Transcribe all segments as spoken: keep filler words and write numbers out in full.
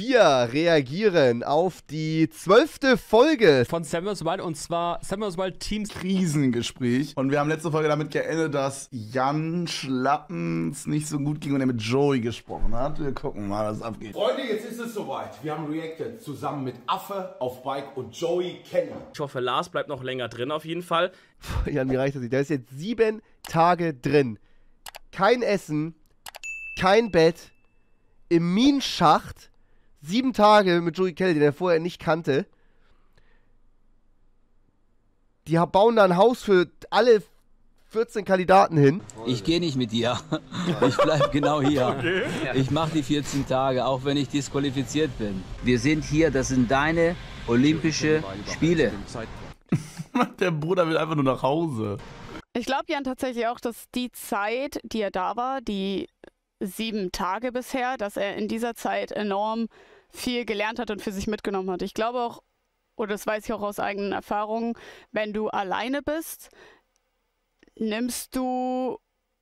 Wir reagieren auf die zwölfte Folge von Seven vs. Wild, und zwar Seven vs. Wild Teams Krisengespräch. Und wir haben letzte Folge damit geendet, dass Jan Schlappens nicht so gut ging und er mit Joey gesprochen hat. Wir gucken mal, was abgeht. Freunde, jetzt ist es soweit. Wir haben reacted zusammen mit Affe auf Bike und Joey Kelly. Ich hoffe, Lars bleibt noch länger drin auf jeden Fall. Jan, wie reicht das nicht? Der ist jetzt sieben Tage drin. Kein Essen, kein Bett, im Minenschacht. Sieben Tage mit Joey Kelly, den er vorher nicht kannte. Die bauen da ein Haus für alle vierzehn Kandidaten hin. Ich gehe nicht mit dir. Ich bleib genau hier. Okay. Ich mache die vierzehn Tage, auch wenn ich disqualifiziert bin. Wir sind hier, das sind deine Olympische Spiele. Der Bruder will einfach nur nach Hause. Ich glaube, Jan, tatsächlich auch, dass die Zeit, die er da war, die sieben Tage bisher, dass er in dieser Zeit enorm viel gelernt hat und für sich mitgenommen hat. Ich glaube auch, oder das weiß ich auch aus eigenen Erfahrungen, wenn du alleine bist, nimmst du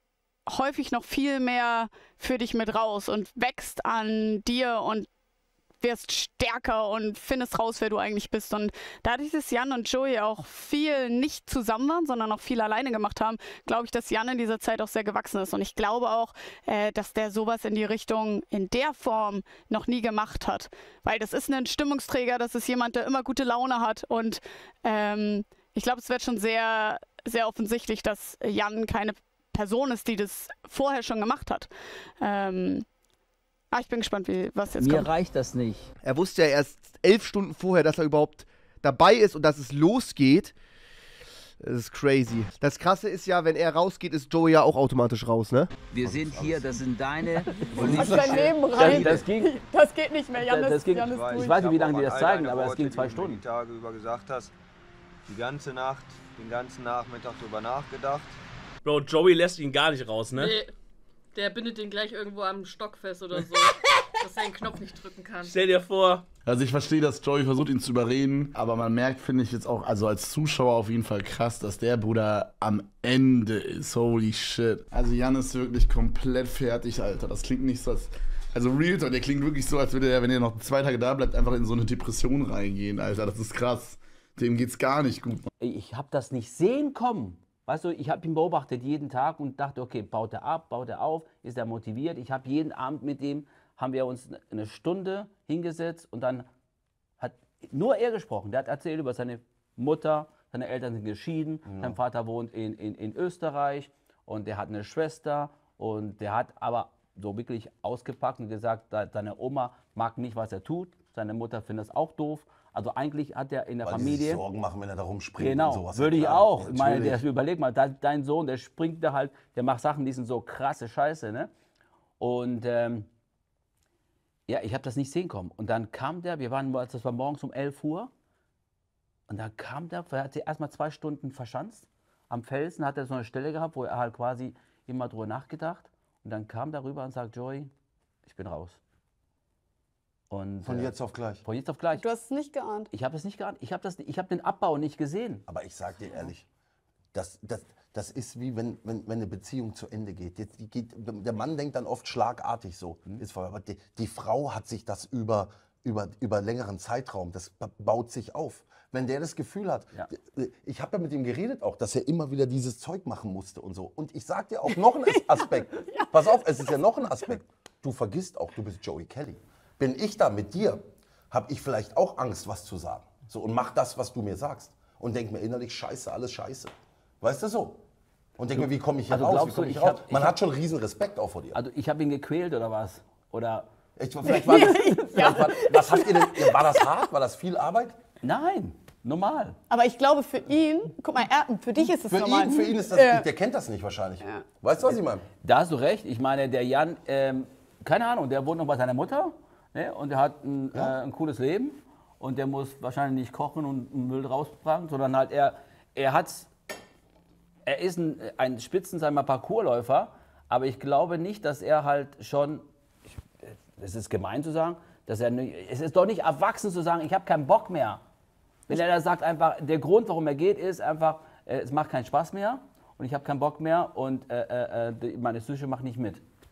häufig noch viel mehr für dich mit raus und wächst an dir und wirst stärker und findest raus, wer du eigentlich bist. Und dadurch, dass Jan und Joey auch viel nicht zusammen waren, sondern auch viel alleine gemacht haben, glaube ich, dass Jan in dieser Zeit auch sehr gewachsen ist. Und ich glaube auch, äh, dass der sowas in die Richtung, in der Form noch nie gemacht hat. Weil das ist ein Stimmungsträger, das ist jemand, der immer gute Laune hat. Und ähm, ich glaube, es wird schon sehr, sehr offensichtlich, dass Jan keine Person ist, die das vorher schon gemacht hat. Ähm, Ah, ich bin gespannt, wie, was jetzt Mir kommt. Mir reicht das nicht. Er wusste ja erst elf Stunden vorher, dass er überhaupt dabei ist und dass es losgeht. Das ist crazy. Das Krasse ist ja, wenn er rausgeht, ist Joey ja auch automatisch raus, ne? Wir sind hier, das sind deine Olympische dein Leben rein. Das, das, ging, das geht nicht mehr, Jan. Das, das ging, Jan ist ich weiß nicht, wie lange die das zeigen, aber es ging zwei die Stunden. Die Tage über gesagt hast, die ganze Nacht, den ganzen Nachmittag drüber nachgedacht. Bro, Joey lässt ihn gar nicht raus, ne? Nee. Der bindet den gleich irgendwo am Stock fest oder so, dass er den Knopf nicht drücken kann. Stell dir vor. Also ich verstehe, dass Joey versucht, ihn zu überreden, aber man merkt, finde ich jetzt auch, also als Zuschauer auf jeden Fall krass, dass der Bruder am Ende ist. Holy shit. Also Jan ist wirklich komplett fertig, Alter. Das klingt nicht so, als... Also Real Talk, der klingt wirklich so, als würde er, wenn er noch zwei Tage da bleibt, einfach in so eine Depression reingehen, Alter. Das ist krass. Dem geht's gar nicht gut. Ich habe das nicht sehen kommen. Weißt du, ich habe ihn beobachtet jeden Tag und dachte, okay, baut er ab, baut er auf, ist er motiviert. Ich habe jeden Abend mit ihm, haben wir uns eine Stunde hingesetzt und dann hat nur er gesprochen. Der hat erzählt über seine Mutter, seine Eltern sind geschieden, ja. Sein Vater wohnt in, in, in Österreich und der hat eine Schwester und der hat aber so wirklich ausgepackt und gesagt, seine Oma mag nicht, was er tut, seine Mutter findet es auch doof. Also eigentlich hat er in der Weil Familie... Die sich Sorgen machen, wenn er da rumspringt Genau, und sowas. würde ich klar. auch. Ja, ich meine, der, überleg mal, dein Sohn, der springt da halt, der macht Sachen, die sind so krasse Scheiße, ne? Und ähm, ja, ich habe das nicht sehen kommen. Und dann kam der, wir waren, das war morgens um elf Uhr, und dann kam der, er hat sich erstmal zwei Stunden verschanzt. Am Felsen hat er so eine Stelle gehabt, wo er halt quasi immer drüber nachgedacht. Und dann kam der rüber und sagt, Joey, ich bin raus. Und, von äh, jetzt auf gleich? Von jetzt auf gleich. Du hast es nicht geahnt. Ich habe es nicht geahnt. Ich habe hab den Abbau nicht gesehen. Aber ich sag dir ehrlich, das, das, das ist wie wenn, wenn, wenn eine Beziehung zu Ende geht. Jetzt, die geht. Der Mann denkt dann oft schlagartig so. Mhm. Ist voll, aber die, die Frau hat sich das über, über, über längeren Zeitraum, das baut sich auf. Wenn der das Gefühl hat, ja. Ich habe ja mit ihm geredet auch, dass er immer wieder dieses Zeug machen musste und so. Und ich sag dir auch noch einen Aspekt. Ja. Pass auf, es ist ja noch ein Aspekt. Du vergisst auch, du bist Joey Kelly. Bin ich da mit dir, habe ich vielleicht auch Angst, was zu sagen. So, und mach das, was du mir sagst. Und denk mir innerlich, scheiße, alles scheiße. Weißt du so? Und denk mir, wie komme ich hier also raus? Wie du, komm ich ich raus? hab, Man ich hat schon riesen Respekt auch vor dir. Also ich habe ihn gequält oder was? Oder ich, vielleicht war das, vielleicht war, was habt ihr denn, war das hart? War das viel Arbeit? Nein, normal. Aber ich glaube für ihn, guck mal, er, für dich ist es für normal. Ihn, für ihn ist das, ja. Der kennt das nicht wahrscheinlich. Ja. Weißt du, was ich meine? Da hast du recht. Ich meine, der Jan, ähm, keine Ahnung, der wohnt noch bei seiner Mutter. Ne? Und der hat ein, ja. äh, ein cooles Leben und der muss wahrscheinlich nicht kochen und Müll rausbringen, sondern halt er, er hat's, er ist ein, ein Spitzensheimer Parcoursläufer, aber ich glaube nicht, dass er halt schon, es ist gemein zu sagen, dass er, es ist doch nicht erwachsen zu sagen, ich habe keinen Bock mehr. Wenn er da sagt einfach, der Grund, warum er geht, ist einfach, äh, es macht keinen Spaß mehr und ich habe keinen Bock mehr und äh, äh, meine Psyche macht nicht mit.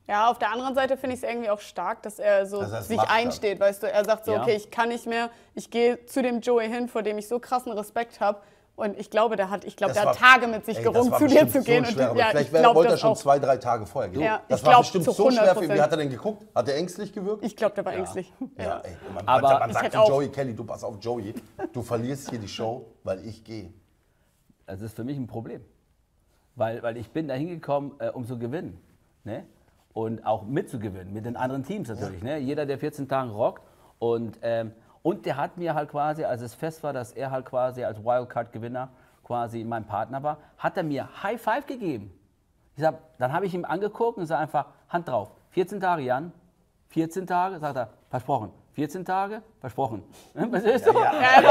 Ja, auf der anderen Seite finde ich es irgendwie auch stark, dass er so Dass er es sich macht dann. einsteht, weißt du. Er sagt so, Ja. okay, ich kann nicht mehr, ich gehe zu dem Joey hin, vor dem ich so krassen Respekt habe. Und ich glaube, der hat, ich glaube, Das der hat war- Tage mit sich Ey, das gerungen, war zu dir bestimmt zu so gehen. ein Und schwerer- ja, Vielleicht ich wär, glaube wollte er das schon auch. zwei, drei Tage vorher gehen. Ja, das ich war glaub, bestimmt zu so schwer für ihn. hundert Wie hat er denn geguckt? Hat er ängstlich gewirkt? Ich glaube, der war ängstlich. Ja, Ja. ey, man, Aber man ich sagt hätte zu auch- Joey Kelly, du pass auf, Joey, du verlierst hier die Show, weil ich gehe. Das ist für mich ein Problem. Weil, weil ich bin da hingekommen, äh, um zu gewinnen. Ne? Und auch mitzugewinnen, mit den anderen Teams natürlich. Ne? Jeder, der vierzehn Tage rockt. Und, ähm, und der hat mir halt quasi, als es fest war, dass er halt quasi als Wildcard-Gewinner quasi mein Partner war, hat er mir High Five gegeben. Ich sag, dann habe ich ihm angeguckt und sage einfach, Hand drauf. vierzehn Tage, Jan. vierzehn Tage, sagt er, versprochen. vierzehn Tage, versprochen. Was ist so?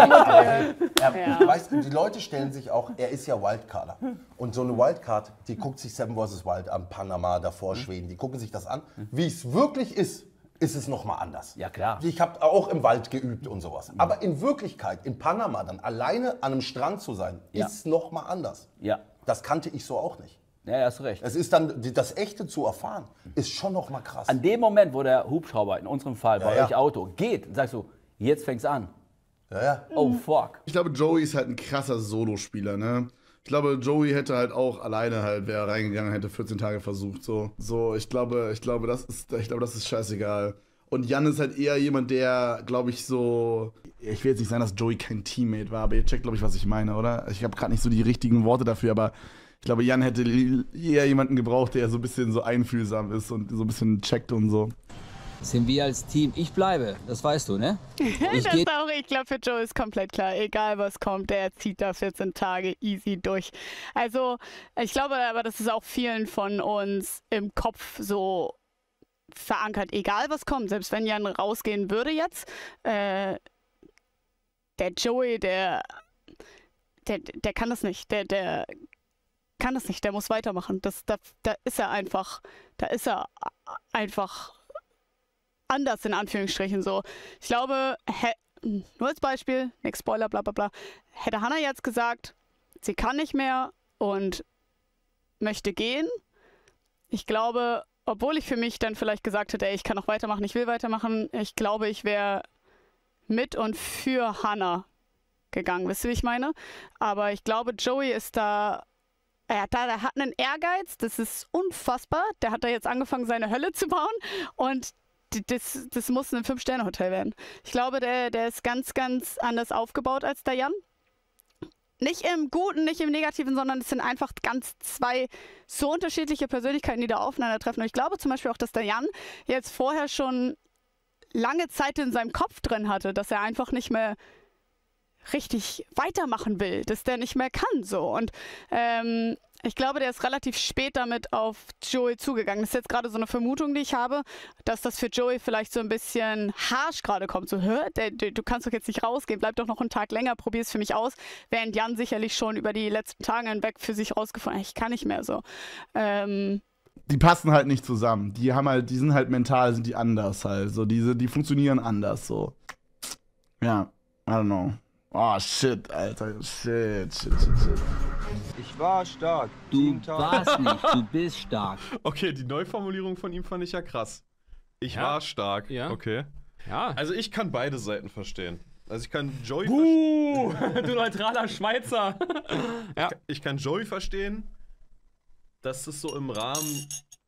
Er, weißt du, die Leute stellen sich auch, er ist ja Wildcarder. Und so eine Wildcard, die guckt sich Seven versus. Wild an, Panama, davor Schweden, die gucken sich das an. Wie es wirklich ist, ist es nochmal anders. Ja, klar. Ich habe auch im Wald geübt und sowas. Aber in Wirklichkeit, in Panama dann alleine an einem Strand zu sein, Ja. ist nochmal anders. Ja, Das kannte ich so auch nicht. ja, hast du recht. Es ist dann, die- das Echte zu erfahren, ist schon nochmal krass. An dem Moment, wo der Hubschrauber, in unserem Fall, bei ja. euch Auto, geht, sagst du, jetzt fängt's an. Ja, ja. Oh, fuck. Ich glaube, Joey ist halt ein krasser Solospieler, ne? Ich glaube, Joey hätte halt auch alleine halt, wäre reingegangen, hätte vierzehn Tage versucht, so. So, ich glaube, ich glaube, das ist, ich glaube, das ist scheißegal. Und Jan ist halt eher jemand, der, glaube ich, so, ich will jetzt nicht sagen, dass Joey kein Teammate war, aber ihr checkt, glaube ich, was ich meine, oder? Ich habe gerade nicht so die richtigen Worte dafür, aber ich glaube, Jan hätte eher jemanden gebraucht, der so ein bisschen so einfühlsam ist und so ein bisschen checkt und so. Sind wir als Team. Ich bleibe, das weißt du, ne? Ich Das gehe ist auch, ich glaube, für Joe ist komplett klar. Egal was kommt, der zieht da vierzehn Tage easy durch. Also, ich glaube aber, das ist auch vielen von uns im Kopf so verankert. Egal was kommt, selbst wenn Jan rausgehen würde jetzt, äh, der Joey, der, der, der kann das nicht. Der, der kann das nicht. Der muss weitermachen. Das, da, da ist er einfach, da ist er einfach anders in Anführungsstrichen so. Ich glaube, hä- nur als Beispiel, nix Spoiler, bla bla bla, hätte Hannah jetzt gesagt, sie kann nicht mehr und möchte gehen. Ich glaube, obwohl ich für mich dann vielleicht gesagt hätte, ey, ich kann noch weitermachen, ich will weitermachen, ich glaube, ich wäre mit und für Hannah gegangen, wisst ihr, wie ich meine? Aber ich glaube, Joey ist da, er hat, da, der hat einen Ehrgeiz, das ist unfassbar. Der hat da jetzt angefangen, seine Hölle zu bauen und Das, das muss ein Fünf-Sterne-Hotel werden. Ich glaube, der, der ist ganz, ganz anders aufgebaut als der Jan. Nicht im Guten, nicht im Negativen, sondern es sind einfach ganz zwei so unterschiedliche Persönlichkeiten, die da aufeinandertreffen. Und ich glaube zum Beispiel auch, dass der Jan jetzt vorher schon lange Zeit in seinem Kopf drin hatte, dass er einfach nicht mehr richtig weitermachen will, dass der nicht mehr kann. So. Und ähm, ich glaube, der ist relativ spät damit auf Joey zugegangen. Das ist jetzt gerade so eine Vermutung, die ich habe, dass das für Joey vielleicht so ein bisschen harsch gerade kommt. So, hör, der, der, du kannst doch jetzt nicht rausgehen, bleib doch noch einen Tag länger, probier es für mich aus. Während Jan sicherlich schon über die letzten Tage hinweg für sich rausgefunden hat, ich kann nicht mehr so. Ähm, Die passen halt nicht zusammen. Die haben halt, die sind halt mental, sind die anders halt. So, diese, die funktionieren anders so. Ja, I don't know. Oh shit, Alter. Shit, shit, shit, shit. Ich war stark. Du Sieben Tage. warst nicht, du bist stark. Okay, die Neuformulierung von ihm fand ich ja krass. Ich Ja. war stark. Ja. Okay. Ja. Also ich kann beide Seiten verstehen. Also ich kann Joey Uh, du neutraler Schweizer. ja. verstehen. Ich kann Joey verstehen, dass das so im Rahmen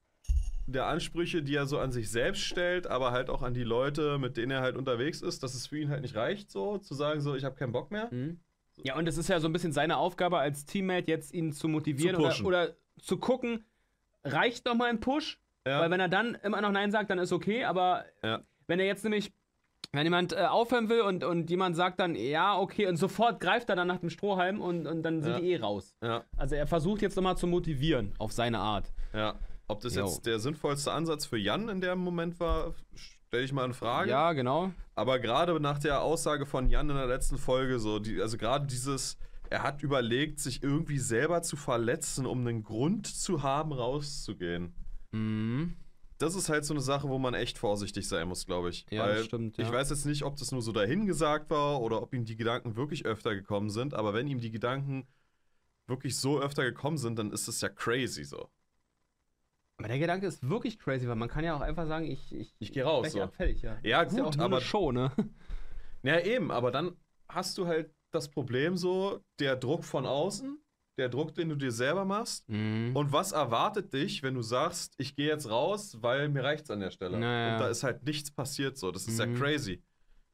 der Ansprüche, die er so an sich selbst stellt, aber halt auch an die Leute, mit denen er halt unterwegs ist, dass es für ihn halt nicht reicht, so zu sagen, so ich habe keinen Bock mehr. Mhm. Ja, und es ist ja so ein bisschen seine Aufgabe als Teammate, jetzt ihn zu motivieren Zu oder, pushen. oder zu gucken, reicht noch mal ein Push? Ja. Weil wenn er dann immer noch Nein sagt, dann ist okay, aber Ja. wenn er jetzt nämlich, wenn jemand äh, aufhören will und, und jemand sagt dann, ja, okay, und sofort greift er dann nach dem Strohhalm und, und dann sind Ja. die eh raus. Ja, Also er versucht jetzt nochmal zu motivieren, auf seine Art. ja. Ob das Jo. jetzt der sinnvollste Ansatz für Jan in dem Moment war, stelle ich mal in Frage. Ja, genau. Aber gerade nach der Aussage von Jan in der letzten Folge, so, die, also gerade dieses, er hat überlegt, sich irgendwie selber zu verletzen, um einen Grund zu haben, rauszugehen. Mhm. Das ist halt so eine Sache, wo man echt vorsichtig sein muss, glaube ich. Ja, Weil das stimmt, ja. Ich weiß jetzt nicht, ob das nur so dahingesagt war oder ob ihm die Gedanken wirklich öfter gekommen sind, aber wenn ihm die Gedanken wirklich so öfter gekommen sind, dann ist das ja crazy so. Aber der Gedanke ist wirklich crazy, weil man kann ja auch einfach sagen, ich, ich, Ich geh raus, breche so. ab, fertig, ja. Ja, Ist ja gut, auch nur aber- eine Show, ne? Ja, eben, aber dann hast du halt das Problem so, der Druck von außen, der Druck, den du dir selber machst. Mhm. Und was erwartet dich, wenn du sagst, ich gehe jetzt raus, weil mir reicht's an der Stelle. Naja. Und da ist halt nichts passiert so. Das ist Mhm. ja crazy.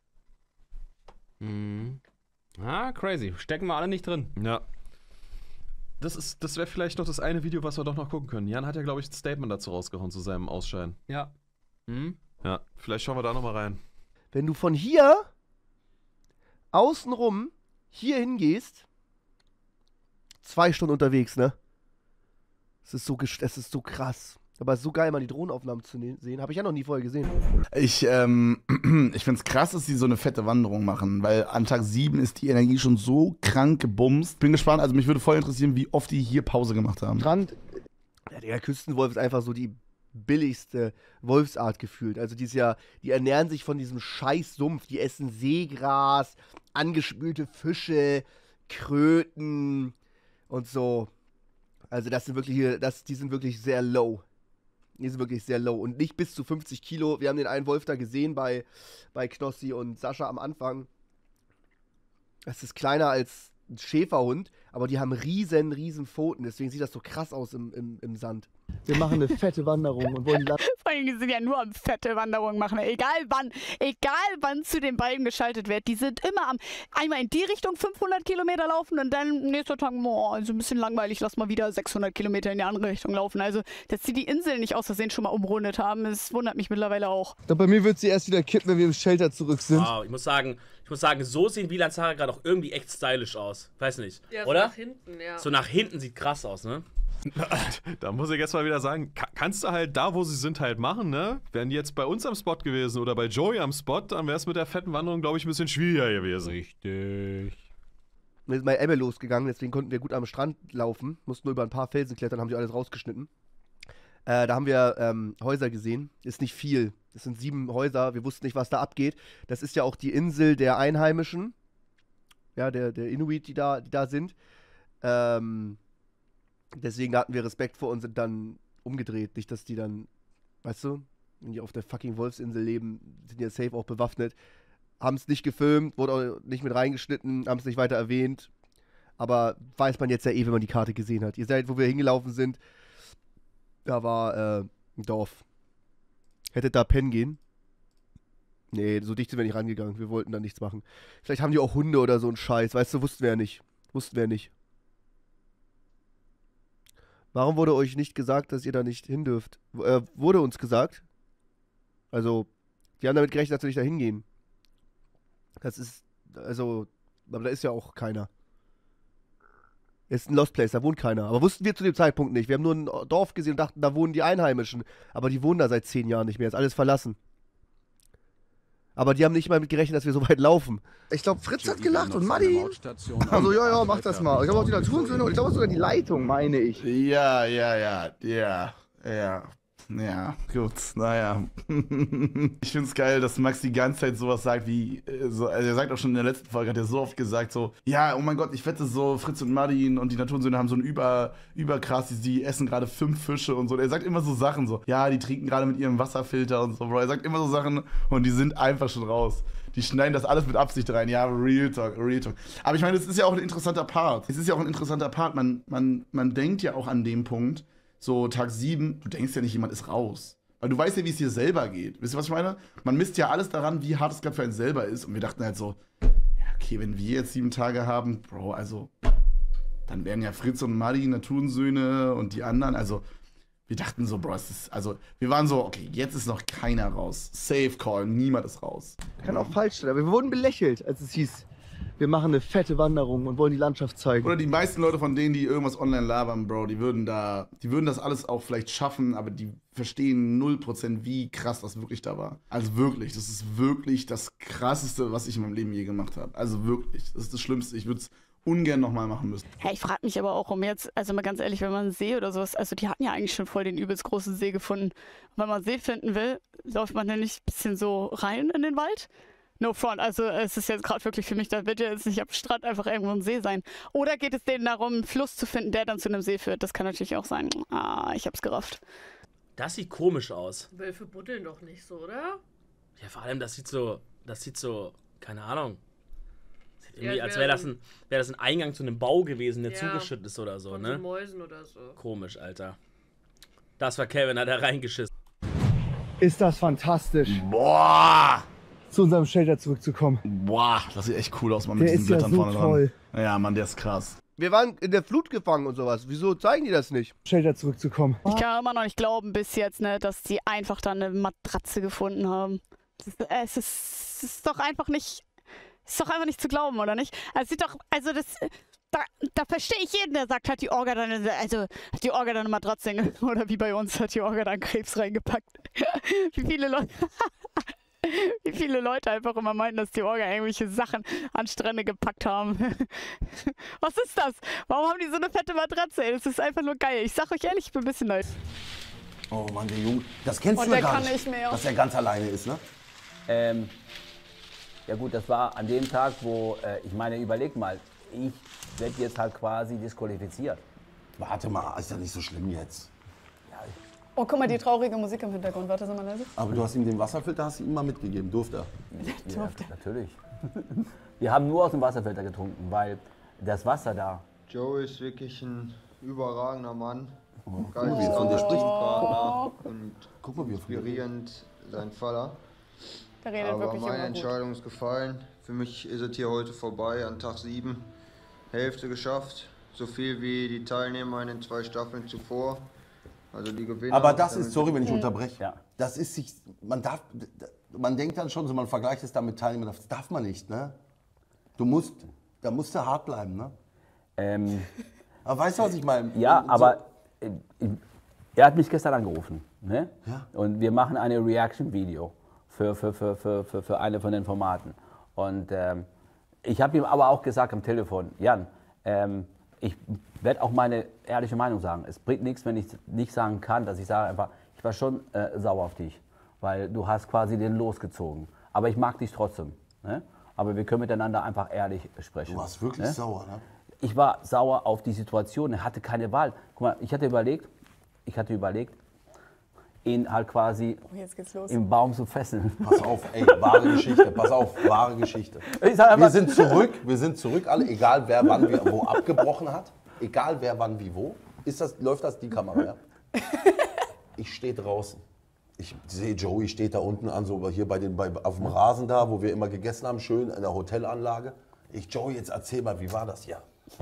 Mhm. Ah, crazy. Stecken wir alle nicht drin. Ja. Das ist, das wäre vielleicht noch das eine Video, was wir doch noch gucken können. Jan hat ja, glaube ich, ein Statement dazu rausgehauen zu seinem Ausscheiden. Ja. Mhm. Ja, vielleicht schauen wir da nochmal rein. Wenn du von hier außenrum hier hingehst, zwei Stunden unterwegs, ne? Es ist so, ges- es ist so krass. Aber es ist so geil, mal die Drohnenaufnahmen zu ne- sehen. Habe ich ja noch nie vorher gesehen. Ich, ähm, ich find's krass, dass sie so eine fette Wanderung machen, weil an Tag sieben ist die Energie schon so krank gebumst. Bin gespannt, also mich würde voll interessieren, wie oft die hier Pause gemacht haben. Strand, ja, der Küstenwolf ist einfach so die billigste Wolfsart gefühlt. Also die ist ja, die ernähren sich von diesem scheiß Sumpf. Die essen Seegras, angespülte Fische, Kröten und so. Also das sind wirklich hier, das, die sind wirklich sehr low. Die sind wirklich sehr low. Und nicht bis zu fünfzig Kilo. Wir haben den einen Wolf da gesehen bei, bei Knossi und Sascha am Anfang. Das ist kleiner als ein Schäferhund, aber die haben riesen, riesen Pfoten. Deswegen sieht das so krass aus im, im, im Sand. Wir machen eine fette Wanderung und wollen die Vor allem, die sind ja nur am fette Wanderung machen. Egal wann, egal wann zu den beiden geschaltet wird. Die sind immer am, einmal in die Richtung fünfhundert Kilometer laufen und dann nächster Tag, boah, also ein bisschen langweilig, lass mal wieder sechshundert Kilometer in die andere Richtung laufen. Also, dass sie die Insel nicht aus Versehen schon mal umrundet haben, das wundert mich mittlerweile auch. Ich glaube, bei mir wird sie erst wieder kippen, wenn wir im Shelter zurück sind. Wow, ich muss sagen, ich muss sagen, so sehen Wieland Zara gerade auch irgendwie echt stylisch aus. Weiß nicht. Ja, so oder? nach hinten, ja. So nach hinten sieht krass aus, ne? Da muss ich jetzt mal wieder sagen, ka- kannst du halt da, wo sie sind, halt machen, ne? Wären die jetzt bei uns am Spot gewesen oder bei Joey am Spot, dann wäre es mit der fetten Wanderung, glaube ich, ein bisschen schwieriger gewesen. Richtig. Mir ist mal Ebbe losgegangen, deswegen konnten wir gut am Strand laufen. Mussten nur über ein paar Felsen klettern, haben die alles rausgeschnitten. Äh, da haben wir ähm, Häuser gesehen. Ist nicht viel. Das sind sieben Häuser. Wir wussten nicht, was da abgeht. Das ist ja auch die Insel der Einheimischen. Ja, der, der Inuit, die da, die da sind. Ähm, deswegen hatten wir Respekt vor und sind dann umgedreht. Nicht, dass die dann, weißt du, wenn die auf der fucking Wolfsinsel leben, sind ja safe auch bewaffnet. Haben es nicht gefilmt, wurde auch nicht mit reingeschnitten, haben es nicht weiter erwähnt. Aber weiß man jetzt ja eh, wenn man die Karte gesehen hat. Ihr seid, wo wir hingelaufen sind, da war äh, ein Dorf. Hättet da pennen gehen? Nee, so dicht sind wir nicht rangegangen. Wir wollten da nichts machen. Vielleicht haben die auch Hunde oder so einen Scheiß. Weißt du, wussten wir ja nicht. Wussten wir ja nicht. Warum wurde euch nicht gesagt, dass ihr da nicht hin dürft? W äh, wurde uns gesagt. Also, die haben damit gerechnet, dass wir nicht da hingehen. Das ist, also, aber da ist ja auch keiner. Ist ein Lost Place, da wohnt keiner. Aber wussten wir zu dem Zeitpunkt nicht. Wir haben nur ein Dorf gesehen und dachten, da wohnen die Einheimischen. Aber die wohnen da seit zehn Jahren nicht mehr. Ist alles verlassen. Aber die haben nicht mal damit gerechnet, dass wir so weit laufen. Ich glaube, Fritz hat gelacht und Matti. Also, ja, ja, mach das mal. Ich glaube auch die Naturensöhne und ich glaube sogar die Leitung, meine ich. Ja, ja, ja, ja, ja. Ja, gut, naja. Ich find's geil, dass Max die ganze Zeit sowas sagt wie, äh, so, also er sagt auch schon in der letzten Folge, hat er so oft gesagt, so, ja, oh mein Gott, ich wette so, Fritz und Martin und die Naturensöhne haben so ein über, überkrass, die, die essen gerade fünf Fische und so. Und er sagt immer so Sachen so, ja, die trinken gerade mit ihrem Wasserfilter und so, Bro. Er sagt immer so Sachen und die sind einfach schon raus. Die schneiden das alles mit Absicht rein. Ja, Real Talk, Real Talk. Aber ich meine, es ist ja auch ein interessanter Part. Es ist ja auch ein interessanter Part. Man, man, man denkt ja auch an dem Punkt, so Tag sieben, du denkst ja nicht, jemand ist raus. Weil du weißt ja, wie es dir selber geht. Wisst ihr, was ich meine? Man misst ja alles daran, wie hart es gerade für einen selber ist. Und wir dachten halt so, ja, okay, wenn wir jetzt sieben Tage haben, Bro, also, dann wären ja Fritz und Madi Naturensöhne und die anderen, also, wir dachten so, Bro, es ist, also, wir waren so, okay, jetzt ist noch keiner raus. Safe Call, niemand ist raus. Kann auch falsch sein, aber wir wurden belächelt, als es hieß, wir machen eine fette Wanderung und wollen die Landschaft zeigen. Oder die meisten Leute von denen, die irgendwas online labern, Bro, die würden da, die würden das alles auch vielleicht schaffen, aber die verstehen null Prozent, wie krass das wirklich da war. Also wirklich, das ist wirklich das Krasseste, was ich in meinem Leben je gemacht habe. Also wirklich, das ist das Schlimmste. Ich würde es ungern nochmal machen müssen. Hey, ich frage mich aber auch um jetzt, also mal ganz ehrlich, wenn man einen See oder sowas, also die hatten ja eigentlich schon voll den übelst großen See gefunden. Und wenn man einen See finden will, läuft man dann nicht ein bisschen so rein in den Wald? No front, also es ist jetzt gerade wirklich für mich, da wird ja jetzt nicht am Strand einfach irgendwo ein See sein. Oder geht es denen darum, einen Fluss zu finden, der dann zu einem See führt? Das kann natürlich auch sein. Ah, ich hab's gerafft. Das sieht komisch aus. Wölfe buddeln doch nicht so, oder? Ja, vor allem, das sieht so, das sieht so, keine Ahnung. Sieht irgendwie, Ja, als wär wäre das, so- ein, wär das ein Eingang zu einem Bau gewesen, der Ja, zugeschüttet ist oder so, Von ne? so Mäusen oder so. Komisch, Alter. Das war Kevin, hat er reingeschissen. Ist das fantastisch, Boah! zu unserem Shelter zurückzukommen. Boah, das sieht echt cool aus, Mann, mit Der diesen ist ja Blättern so vorne toll. dran. Ja, Mann, der ist krass. Wir waren in der Flut gefangen und sowas. Wieso zeigen die das nicht? Shelter zurückzukommen. Ich kann immer noch nicht glauben bis jetzt, ne, dass die einfach da eine Matratze gefunden haben. Das ist, es, ist, es ist doch einfach nicht, ist doch einfach nicht zu glauben, oder nicht? Also sieht doch, also das, da, da verstehe ich jeden, der sagt, hat die Orga dann, eine- also hat die Orga dann eine Matratze hinge- oder wie bei uns hat die Orga dann Krebs reingepackt. Wie viele Leute, wie viele Leute einfach immer meinen, dass die Orga irgendwelche Sachen an Strände gepackt haben. Was ist das? Warum haben die so eine fette Matratze? Ey? Das ist einfach nur geil. Ich sag euch ehrlich, ich bin ein bisschen leid. Oh Mann, der Junge, das kennst Und du ja der gar kann nicht, nicht mehr. dass er ganz alleine ist, ne? Ähm, ja gut, das war an dem Tag, wo, äh, ich meine, überleg mal, ich werde jetzt halt quasi disqualifiziert. Warte mal, ist ja nicht so schlimm jetzt. Oh, guck mal, die traurige Musik im Hintergrund. Warte, sag mal leise. Aber du hast ihm den Wasserfilter, hast du ihm mal mitgegeben, durfte er. Ja, natürlich. Wir haben nur aus dem Wasserfilter getrunken, weil das Wasser da. Joe ist wirklich ein überragender Mann. Guck mal, wie er von dir spricht. Partner und Guck mal, wie er von dir spricht. inspirierend sein Vater. Der redet Aber wirklich meine immer gut. Entscheidung ist gefallen. Für mich ist es hier heute vorbei, an Tag sieben. Hälfte geschafft. So viel wie die Teilnehmer in den zwei Staffeln zuvor. Also die Gewinner. Aber das ist, damit- sorry, wenn ich unterbreche, Ja. das ist sich, man darf, man denkt dann schon so, man vergleicht es dann mit Teilnehmern, das darf man nicht, ne? Du musst, da musst du hart bleiben, ne? Ähm, Aber weißt du, was ich meine? ja, So- aber äh, er hat mich gestern angerufen. Ne? Ja. Und wir machen eine Reaction-Video für, für, für, für, für, für eine von den Formaten. Und ähm, ich habe ihm aber auch gesagt am Telefon, Jan, ähm, ich werde auch meine ehrliche Meinung sagen. Es bringt nichts, wenn ich nicht sagen kann, dass ich sage einfach, ich war schon äh, sauer auf dich, weil du hast quasi den losgezogen. Aber ich mag dich trotzdem. Ne? Aber wir können miteinander einfach ehrlich sprechen. Du warst wirklich ne? sauer, ne? Ich war sauer auf die Situation. Er hatte keine Wahl. Guck mal, ich hatte überlegt, ich hatte überlegt, ihn halt quasi Oh, jetzt geht's los. im Baum zu fesseln. Pass auf, ey, wahre Geschichte, pass auf, wahre Geschichte. Ich sag einfach- Wir sind zurück, wir sind zurück alle, egal wer wann wie, wo abgebrochen hat, egal wer wann wie wo. Ist das, läuft das die Kamera, ja? Ich stehe draußen. Ich sehe, Joey steht da unten an, so hier bei den, bei, auf dem Rasen da, wo wir immer gegessen haben, schön in der Hotelanlage. Ich, Joey, jetzt erzähl mal, wie war das? Ja.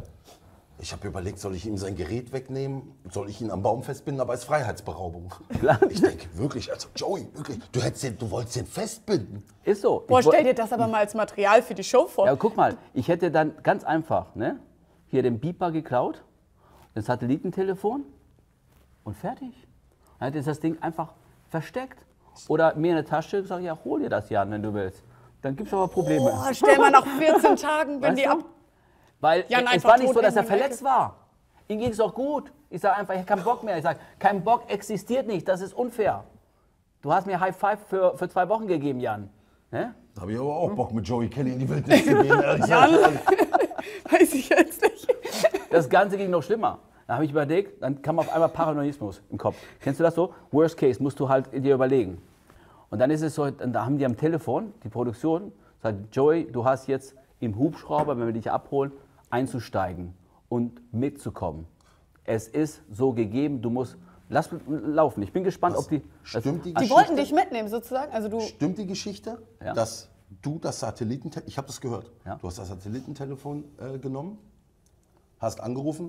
Ich habe überlegt, soll ich ihm sein Gerät wegnehmen? Soll ich ihn am Baum festbinden? Aber es ist Freiheitsberaubung. Ich denke wirklich, also Joey, wirklich, du, hättest den, du wolltest den festbinden. Ist so. Boah, Ich woll- stell dir das aber mal als Material für die Show vor. Ja, guck mal, ich hätte dann ganz einfach, ne, hier den Beeper geklaut, das Satellitentelefon und fertig. Dann hätte ich das Ding einfach versteckt oder mir in der Tasche gesagt, ja, hol dir das, Jan, wenn du willst. Dann gibt es aber Probleme. Boah, stell mal nach vierzehn Tagen, wenn Weißt die du? ab... Weil Jan es einfach war nicht tot so, dass er in der verletzt war. Ihm ging es auch gut. Ich sage einfach, ich habe keinen Bock mehr. Ich sage, kein Bock existiert nicht, das ist unfair. Du hast mir High Five für, für zwei Wochen gegeben, Jan. Ne? Da habe ich aber auch Bock, mit Joey Kelly in die Wildnis zu gehen. ehrlich Jan, gesagt. weiß ich jetzt nicht. Das Ganze ging noch schlimmer. Da habe ich überlegt, dann kam auf einmal Paranoismus im Kopf. Kennst du das so? Worst Case, musst du halt dir überlegen. Und dann ist es so, da haben die am Telefon, die Produktion, sagt, Joey, du hast jetzt im Hubschrauber, wenn wir dich abholen, einzusteigen und mitzukommen. Es ist so gegeben, du musst, lass laufen. Ich bin gespannt, Was? ob die... Stimmt die Die Geschichte? wollten dich mitnehmen sozusagen. Also du. Stimmt die Geschichte, Ja. dass du das Satellitentelefon, ich habe das gehört, Ja. du hast das Satellitentelefon äh, genommen, hast angerufen,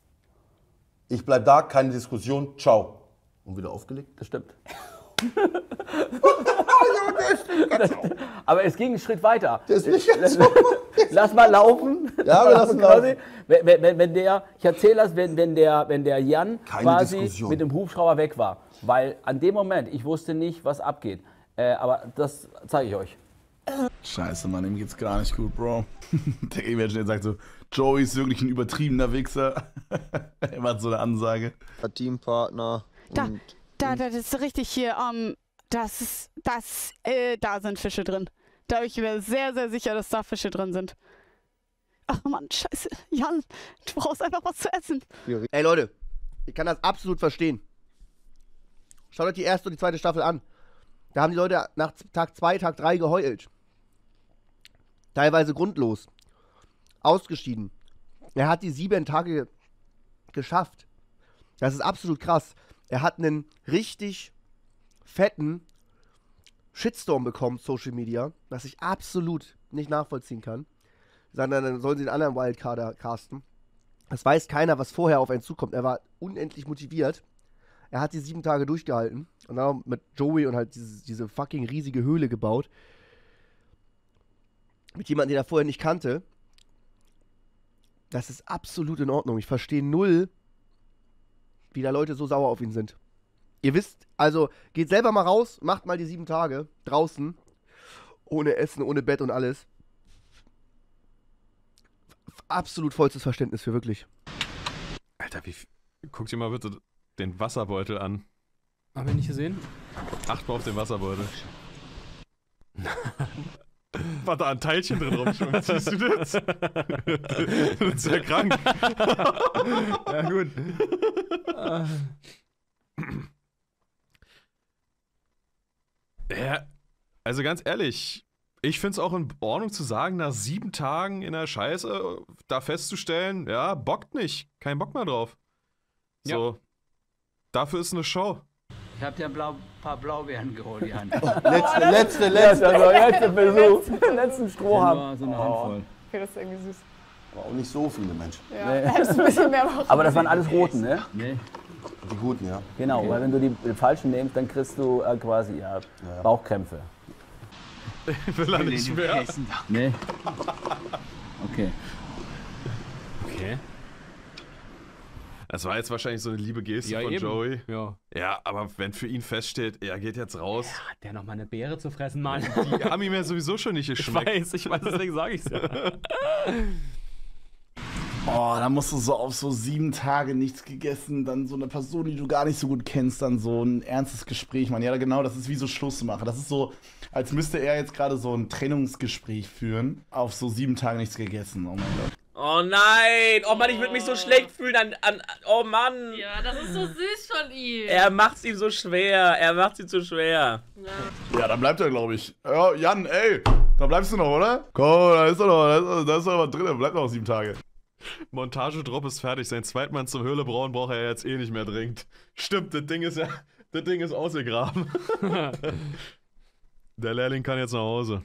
ich bleib da, keine Diskussion, ciao. Und wieder aufgelegt? Das stimmt. Aber es ging einen Schritt weiter. Das ist nicht ganz so. Lass mal laufen. Ja, wir lassen quasi, laufen. wenn, wenn, wenn der, ich erzähle das, wenn, wenn, der, wenn der Jan Keine quasi Diskussion. mit dem Hubschrauber weg war. Weil an dem Moment, ich wusste nicht, was abgeht. Äh, aber das zeige ich euch. Scheiße, Mann, ihm geht's gar nicht gut, Bro. Der Imagine sagt so, Joey ist wirklich ein übertriebener Wichser. Er macht so eine Ansage. Teampartner. Da, Und da, da, das ist richtig hier. Ähm, das ist, das, äh, da sind Fische drin. Da bin ich mir sehr, sehr sicher, dass da Fische drin sind. Ach Mann, scheiße. Jan, du brauchst einfach was zu essen. Ey Leute, ich kann das absolut verstehen. Schaut euch die erste und die zweite Staffel an. Da haben die Leute nach Tag zwei, Tag drei geheult. Teilweise grundlos. Ausgeschieden. Er hat die sieben Tage geschafft. Das ist absolut krass. Er hat einen richtig fetten Shitstorm bekommen, Social Media, was ich absolut nicht nachvollziehen kann. Sondern dann sollen sie den anderen Wildcarder casten. Das weiß keiner, was vorher auf einen zukommt. Er war unendlich motiviert. Er hat die sieben Tage durchgehalten. Und dann mit Joey und halt diese, diese fucking riesige Höhle gebaut. Mit jemandem, den er vorher nicht kannte. Das ist absolut in Ordnung. Ich verstehe null, wie da Leute so sauer auf ihn sind. Ihr wisst, also geht selber mal raus, macht mal die sieben Tage draußen. Ohne Essen, ohne Bett und alles. Absolut vollstes Verständnis für wirklich. Alter, wie. Guck dir mal bitte den Wasserbeutel an. Hab ich nicht gesehen? Acht mal auf den Wasserbeutel. War da ein Teilchen drin rumschwimmt? Siehst du das? Das ist ja krank. Ja, gut. Ja, also ganz ehrlich, ich finde es auch in Ordnung zu sagen, nach sieben Tagen in der Scheiße da festzustellen, ja, bockt nicht. Kein Bock mehr drauf. So. Ja. Dafür ist eine Show. Ich hab dir ein Blau, paar Blaubeeren geholt, die Hand. letzte, letzte, letzte. Also, letzte Versuch. Letzten Strohhalm. So eine Handvoll. Okay, das ist irgendwie süß. Aber auch nicht so viele Menschen. Ja, nee. Hättest ein bisschen mehr machen. Aber das waren alles Roten, ne? Nee. Die guten, ja. Genau, Okay. weil wenn du die, die falschen nimmst, dann kriegst du äh, quasi ja, Ja. Bauchkrämpfe. Will er nicht mehr? Nee. Okay. Okay. Das war jetzt wahrscheinlich so eine liebe Geste Ja, von eben. Joey. Ja. Ja, aber wenn für ihn feststeht, er geht jetzt raus. Ja, hat der noch mal eine Beere zu fressen, Mann? Die haben ihm ja sowieso schon nicht Ich geschmeckt. weiß, ich weiß, deswegen sage ich's ja. Oh, da musst du so auf so sieben Tage nichts gegessen, dann so eine Person, die du gar nicht so gut kennst, dann so ein ernstes Gespräch, Mann. Ja, genau, das ist wie so Schluss machen. Das ist so, als müsste er jetzt gerade so ein Trennungsgespräch führen, auf so sieben Tage nichts gegessen. Oh mein Gott. Oh nein! Oh Mann, ich würde mich so schlecht fühlen an, an. Oh Mann! Ja, das ist so süß von ihm. Er macht's ihm so schwer. Er macht's ihm so schwer. Ja. Ja, dann bleibt er, glaube ich. Ja, Jan, ey, da bleibst du noch, oder? Komm, da ist er noch, da ist, da ist er was drin, bleibt noch sieben Tage. Montagedrop ist fertig. Sein Zweitmann zum Höhlebrauen braucht er jetzt eh nicht mehr dringend. Stimmt, das Ding ist ja. Das Ding ist ausgegraben. Der Lehrling kann jetzt nach Hause.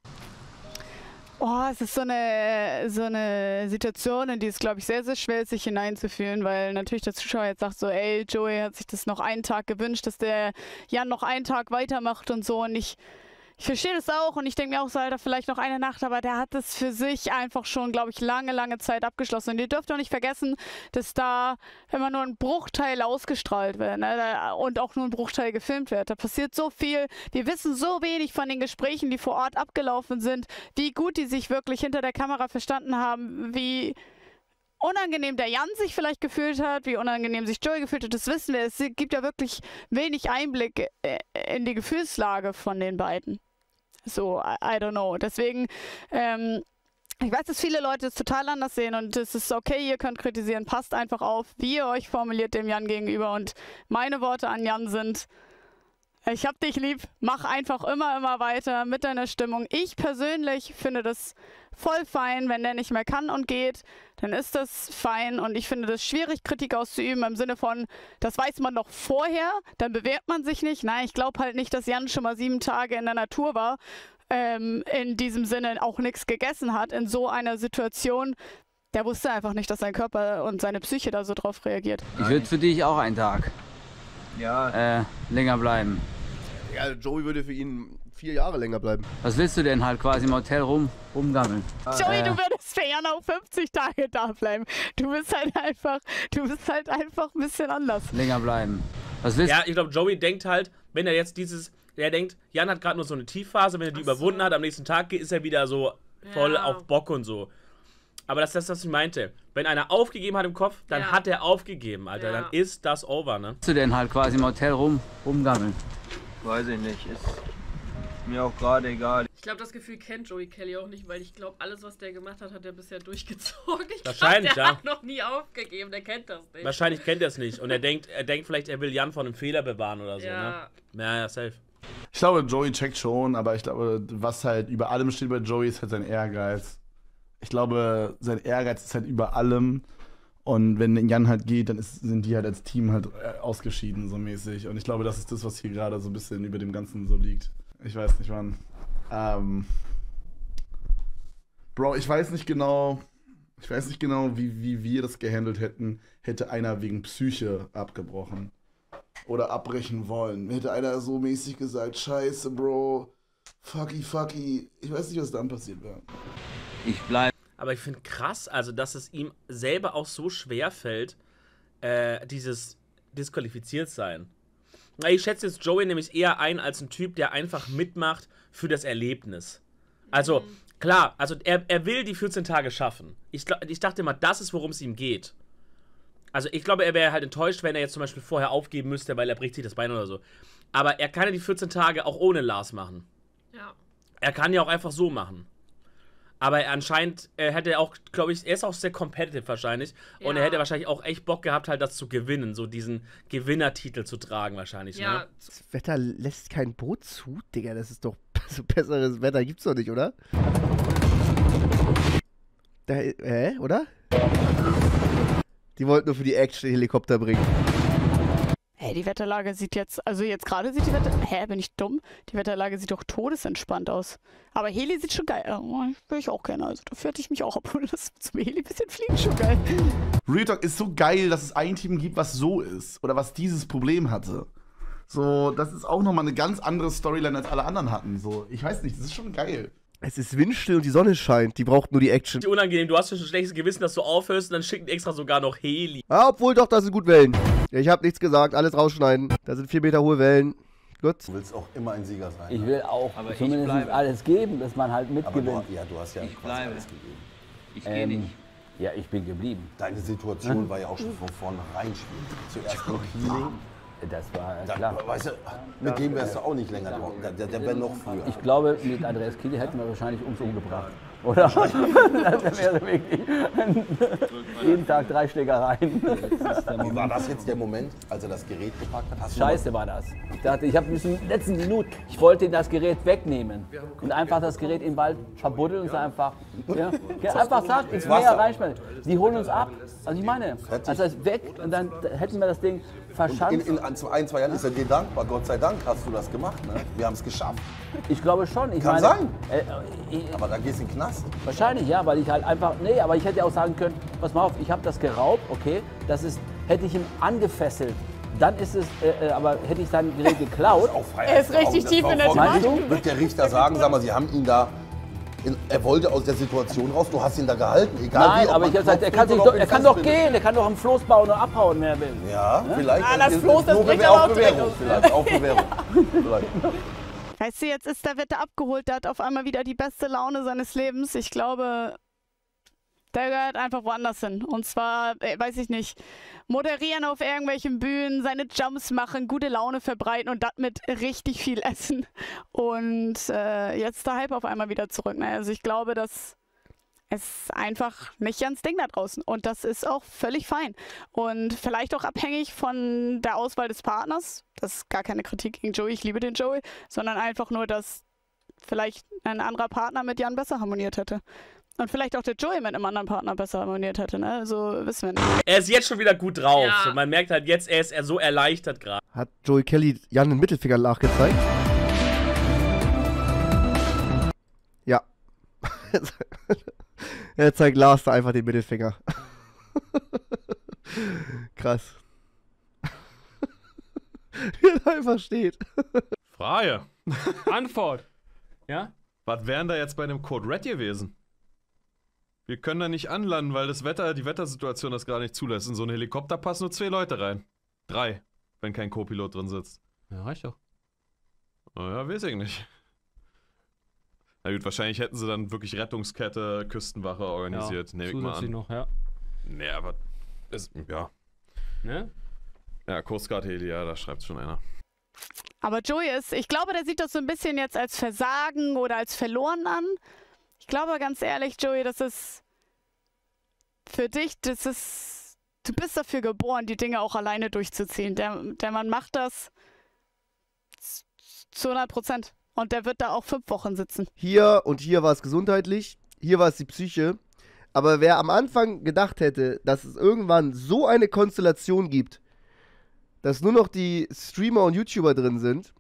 Oh, es ist so eine, so eine Situation, in die es, glaube ich, sehr, sehr schwer ist, sich hineinzufühlen, weil natürlich der Zuschauer jetzt sagt so, ey, Joey hat sich das noch einen Tag gewünscht, dass der Jan noch einen Tag weitermacht und so und ich, ich verstehe das auch und ich denke mir auch so, Alter, vielleicht noch eine Nacht, aber der hat das für sich einfach schon, glaube ich, lange, lange Zeit abgeschlossen. Und ihr dürft auch nicht vergessen, dass da immer nur ein Bruchteil ausgestrahlt wird, ne? Und auch nur ein Bruchteil gefilmt wird. Da passiert so viel. Wir wissen so wenig von den Gesprächen, die vor Ort abgelaufen sind, wie gut die sich wirklich hinter der Kamera verstanden haben, wie unangenehm der Jan sich vielleicht gefühlt hat, wie unangenehm sich Joey gefühlt hat, das wissen wir. Es gibt ja wirklich wenig Einblick in die Gefühlslage von den beiden. So, I, I don't know. Deswegen, ähm, ich weiß, dass viele Leute es total anders sehen und es ist okay, ihr könnt kritisieren, passt einfach auf, wie ihr euch formuliert dem Jan gegenüber und meine Worte an Jan sind, ich hab dich lieb, mach einfach immer, immer weiter mit deiner Stimmung. Ich persönlich finde das voll fein, wenn der nicht mehr kann und geht, dann ist das fein und ich finde das schwierig, Kritik auszuüben im Sinne von, das weiß man doch vorher, dann bewährt man sich nicht. Nein, ich glaube halt nicht, dass Jan schon mal sieben Tage in der Natur war, ähm, in diesem Sinne auch nichts gegessen hat, in so einer Situation. Der wusste einfach nicht, dass sein Körper und seine Psyche da so drauf reagiert. Ich würde für dich auch einen Tag Ja. äh, länger bleiben. Ja, Joey würde für ihn vier Jahre länger bleiben. Was willst du denn halt quasi im Hotel rum, rumgammeln? Joey, Äh, du würdest für Jan auch fünfzig Tage da bleiben. Du bist halt einfach, du bist halt einfach ein bisschen anders. länger bleiben. Was willst Ja, ich glaube, Joey denkt halt, wenn er jetzt dieses. Er denkt, Jan hat gerade nur so eine Tiefphase, wenn er die überwunden hat, am nächsten Tag ist er wieder so voll Ja. auf Bock und so. Aber das ist das, was ich meinte. Wenn einer aufgegeben hat im Kopf, dann Ja. hat er aufgegeben, Alter. Ja. Dann ist das over, ne? du denn halt quasi im Hotel rum, rumgammeln? Weiß ich nicht. Ist Mir auch gerade egal. Ich glaube, das Gefühl kennt Joey Kelly auch nicht, weil ich glaube, alles, was der gemacht hat, hat er bisher durchgezogen. Ich Wahrscheinlich, glaub, der ja. hat noch nie aufgegeben, der kennt das nicht. Wahrscheinlich kennt er es nicht. Und er denkt, er denkt vielleicht, er will Jan von einem Fehler bewahren oder so, Ja. ne? Ja, ja, safe. Ich glaube, Joey checkt schon, aber ich glaube, was halt über allem steht bei Joey, ist halt sein Ehrgeiz. Ich glaube, sein Ehrgeiz ist halt über allem. Und wenn Jan halt geht, dann ist, sind die halt als Team halt äh, ausgeschieden, so mäßig. Und ich glaube, das ist das, was hier gerade so ein bisschen über dem Ganzen so liegt. Ich weiß nicht, wann. Ähm. Bro, ich weiß nicht genau, ich weiß nicht genau, wie, wie wir das gehandelt hätten, hätte einer wegen Psyche abgebrochen. Oder abbrechen wollen. Hätte einer so mäßig gesagt, scheiße, Bro, fucky, fucky. Ich weiß nicht, was dann passiert wäre. Ich bleib. Aber ich finde krass, also dass es ihm selber auch so schwer fällt, äh, dieses disqualifiziert sein. Ich schätze jetzt Joey nämlich eher ein als ein Typ, der einfach mitmacht für das Erlebnis. Also, klar, also er, er will die vierzehn Tage schaffen. Ich, ich dachte immer, das ist, worum es ihm geht. Also ich glaube, er wäre halt enttäuscht, wenn er jetzt zum Beispiel vorher aufgeben müsste, weil er bricht sich das Bein oder so. Aber er kann ja die vierzehn Tage auch ohne Lars machen. Ja. Er kann ja auch einfach so machen. Aber er anscheinend äh, hätte er auch, glaube ich, er ist auch sehr competitive wahrscheinlich. Und Ja. er hätte wahrscheinlich auch echt Bock gehabt, halt das zu gewinnen, so diesen Gewinnertitel zu tragen wahrscheinlich. Ja. Ne? Das Wetter lässt kein Boot zu, Digga. Das ist doch so besseres Wetter gibt's doch nicht, oder? Da, hä, oder? Die wollten nur für die Action Helikopter bringen. Hey, die Wetterlage sieht jetzt, also jetzt gerade sieht die Wetter, hä, bin ich dumm? Die Wetterlage sieht doch todesentspannt aus. Aber Heli sieht schon geil aus. Oh, will ich auch gerne, also da fährt ich mich auch abholen lassen. Zum Heli ein bisschen fliegen, schon geil. Real Talk ist so geil, dass es ein Team gibt, was so ist. Oder was dieses Problem hatte. So, das ist auch nochmal eine ganz andere Storyline, als alle anderen hatten. So, ich weiß nicht, das ist schon geil. Es ist windstill und die Sonne scheint. Die braucht nur die Action. Unangenehm, du hast schon ein schlechtes Gewissen, dass du aufhörst und dann schicken die extra sogar noch Heli. Ah, obwohl doch, das sind gut Wellen. Ich hab nichts gesagt, alles rausschneiden. Da sind vier Meter hohe Wellen. Gut. Du willst auch immer ein Sieger sein. Ich will auch Aber ich zumindest bleibe. alles geben, dass man halt Aber du, mitgewinnt. ja, du hast ja Ich quasi bleibe. alles gegeben. Ich gehe Ähm, nicht. ja, ich bin geblieben. Deine Situation war ja auch schon von vornherein schwierig. Zuerst nur Healing. Das war Dann, klar. weißt du, mit dem wärst du auch nicht länger drauf. Der, der, der wäre noch früher. Ich glaube, mit Andreas Kiel hätten wir wahrscheinlich uns umgebracht. Oder? Das wäre wirklich jeden Tag drei Schlägereien. Wie war das jetzt der Moment, als er das Gerät gepackt hat? Hast du Scheiße war das. Ich dachte, ich habe bis in den letzten Minuten, ich wollte das Gerät wegnehmen und einfach das Gerät im Wald verbuddeln und so einfach, ja, ja, einfach sagt, ins Meer reinschmeißen. Die holen uns ab. Also ich meine, also ist weg und dann hätten wir das Ding in, verschanzt. in ein, zwei, Jahren ist er dir dankbar. Gott sei Dank hast du das gemacht. Ne? Wir haben es geschafft. Ich glaube schon. Ich Kann meine, sein. Äh, äh, Aber da gehst du in den Knast. Wahrscheinlich, ja, weil ich halt einfach, nee, aber ich hätte auch sagen können, pass mal auf, ich habe das geraubt, okay, das ist, hätte ich ihn angefesselt, dann ist es, äh, äh, aber hätte ich sein Gerät geklaut, Auch frei. Er ist richtig tief in der meinst Thematik. du? Wird der Richter sagen, sag mal, Sie haben ihn da, in, er wollte aus der Situation raus, du hast ihn da gehalten. Egal Nein, wie, ob aber man ich habe gesagt, er Knopf kann, sich drückt doch, oder er ob kann ihn doch festbindet. gehen, er kann doch am Floß bauen und abhauen, wenn er will. Ja, vielleicht. Ah, das ist- Floß, das nur bringt Bewehr- aber auf auch direkt Bewährung. aus. Vielleicht auf Bewährung. Vielleicht. Weißt du, jetzt ist der Wetter abgeholt, der hat auf einmal wieder die beste Laune seines Lebens. Ich glaube, der gehört einfach woanders hin. Und zwar, äh, weiß ich nicht, moderieren auf irgendwelchen Bühnen, seine Jumps machen, gute Laune verbreiten und das mit richtig viel Essen. Und äh, jetzt der Hype auf einmal wieder zurück. Ne? Also ich glaube, dass es einfach nicht ans Ding da draußen. Und das ist auch völlig fein. Und vielleicht auch abhängig von der Auswahl des Partners. Das ist gar keine Kritik gegen Joey, ich liebe den Joey. Sondern einfach nur, dass vielleicht ein anderer Partner mit Jan besser harmoniert hätte. Und vielleicht auch der Joey mit einem anderen Partner besser harmoniert hätte, ne? Also wissen wir nicht. Er ist jetzt schon wieder gut drauf. Ja. So, man merkt halt jetzt, er ist er so erleichtert gerade. Hat Joey Kelly Jan den Mittelfinger nachgezeigt? Ja. Er zeigt Lars da einfach den Mittelfinger. Krass. Wie er da einfach steht. Frage. Antwort. Ja? Was wären da jetzt bei einem Code Red gewesen? Wir können da nicht anlanden, weil das Wetter, die Wettersituation das gerade nicht zulässt. In so einen Helikopter passen nur zwei Leute rein. Drei, wenn kein Co-Pilot drin sitzt. Ja, reicht doch. Naja, weiß ich nicht. Na gut, wahrscheinlich hätten sie dann wirklich Rettungskette, Küstenwache organisiert. Ja, Nehme ich mal zusätzlich an. noch, ja. Nee, aber ist, ja. Ne? Ja, Coast Guard Heli, ja, da schreibt schon einer. Aber Joey ist, ich glaube, der sieht das so ein bisschen jetzt als Versagen oder als verloren an. Ich glaube ganz ehrlich, Joey, das ist für dich, das ist, du bist dafür geboren, die Dinge auch alleine durchzuziehen. Der, der Mann macht das zu hundert Prozent. Und der wird da auch fünf Wochen sitzen. Hier und hier war es gesundheitlich, hier war es die Psyche. Aber wer am Anfang gedacht hätte, dass es irgendwann so eine Konstellation gibt, dass nur noch die Streamer und YouTuber drin sind,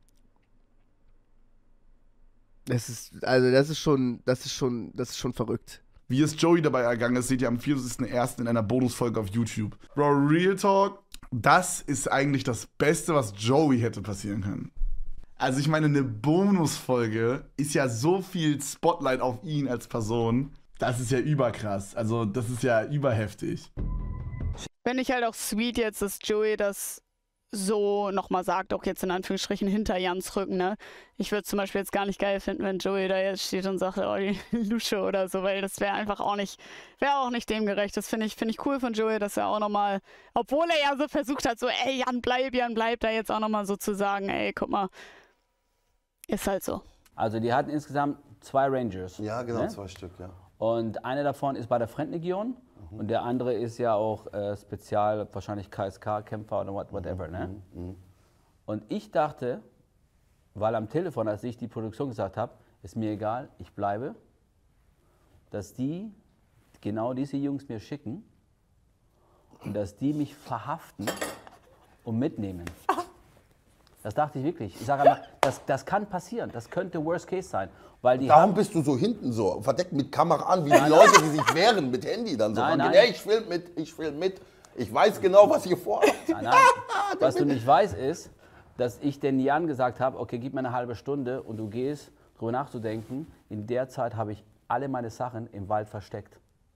das ist, also das ist schon, das ist schon, das ist schon verrückt. Wie es Joey dabei ergangen ist, seht ihr am vierundzwanzigsten ersten in einer Bonusfolge auf YouTube. Bro, Real Talk, das ist eigentlich das Beste, was Joey hätte passieren können. Also ich meine, eine Bonusfolge ist ja so viel Spotlight auf ihn als Person. Das ist ja überkrass. Also das ist ja überheftig. Finde ich halt auch sweet jetzt, dass Joey das so nochmal sagt, auch jetzt in Anführungsstrichen hinter Jans Rücken, ne? Ich würde zum Beispiel jetzt gar nicht geil finden, wenn Joey da jetzt steht und sagt, oh, die Lusche oder so, weil das wäre einfach auch nicht, wäre auch nicht dem gerecht. Das finde ich, finde ich cool von Joey, dass er auch nochmal, obwohl er ja so versucht hat, so, ey, Jan, bleib, Jan, bleib, da jetzt auch nochmal so zu sagen, ey, guck mal, ist halt so. Also die hatten insgesamt zwei Rangers. Ja, genau, ne? zwei Stück, ja. Und einer davon ist bei der Fremdenlegion mhm. und der andere ist ja auch äh, Spezial, wahrscheinlich K S K-Kämpfer oder what, whatever. Mhm. Ne? Mhm. Und ich dachte, weil am Telefon, als ich die Produktion gesagt habe, ist mir egal, ich bleibe, dass die genau diese Jungs mir schicken und dass die mich verhaften und mitnehmen. Das dachte ich wirklich. Ich sage einfach, das, das kann passieren. Das könnte Worst Case sein. Weil die Darum haben, bist du so hinten so, verdeckt mit Kamera an, wie die Leute, die sich wehren mit Handy dann so. Nein, nein. Ja, ich film mit, ich film mit. Ich weiß genau, was ihr vorhabt. Nein, nein. Was du nicht weißt ist, dass ich den Jan gesagt habe, okay, gib mir eine halbe Stunde und du gehst, drüber nachzudenken. In der Zeit habe ich alle meine Sachen im Wald versteckt.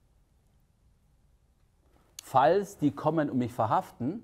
Falls die kommen und mich verhaften,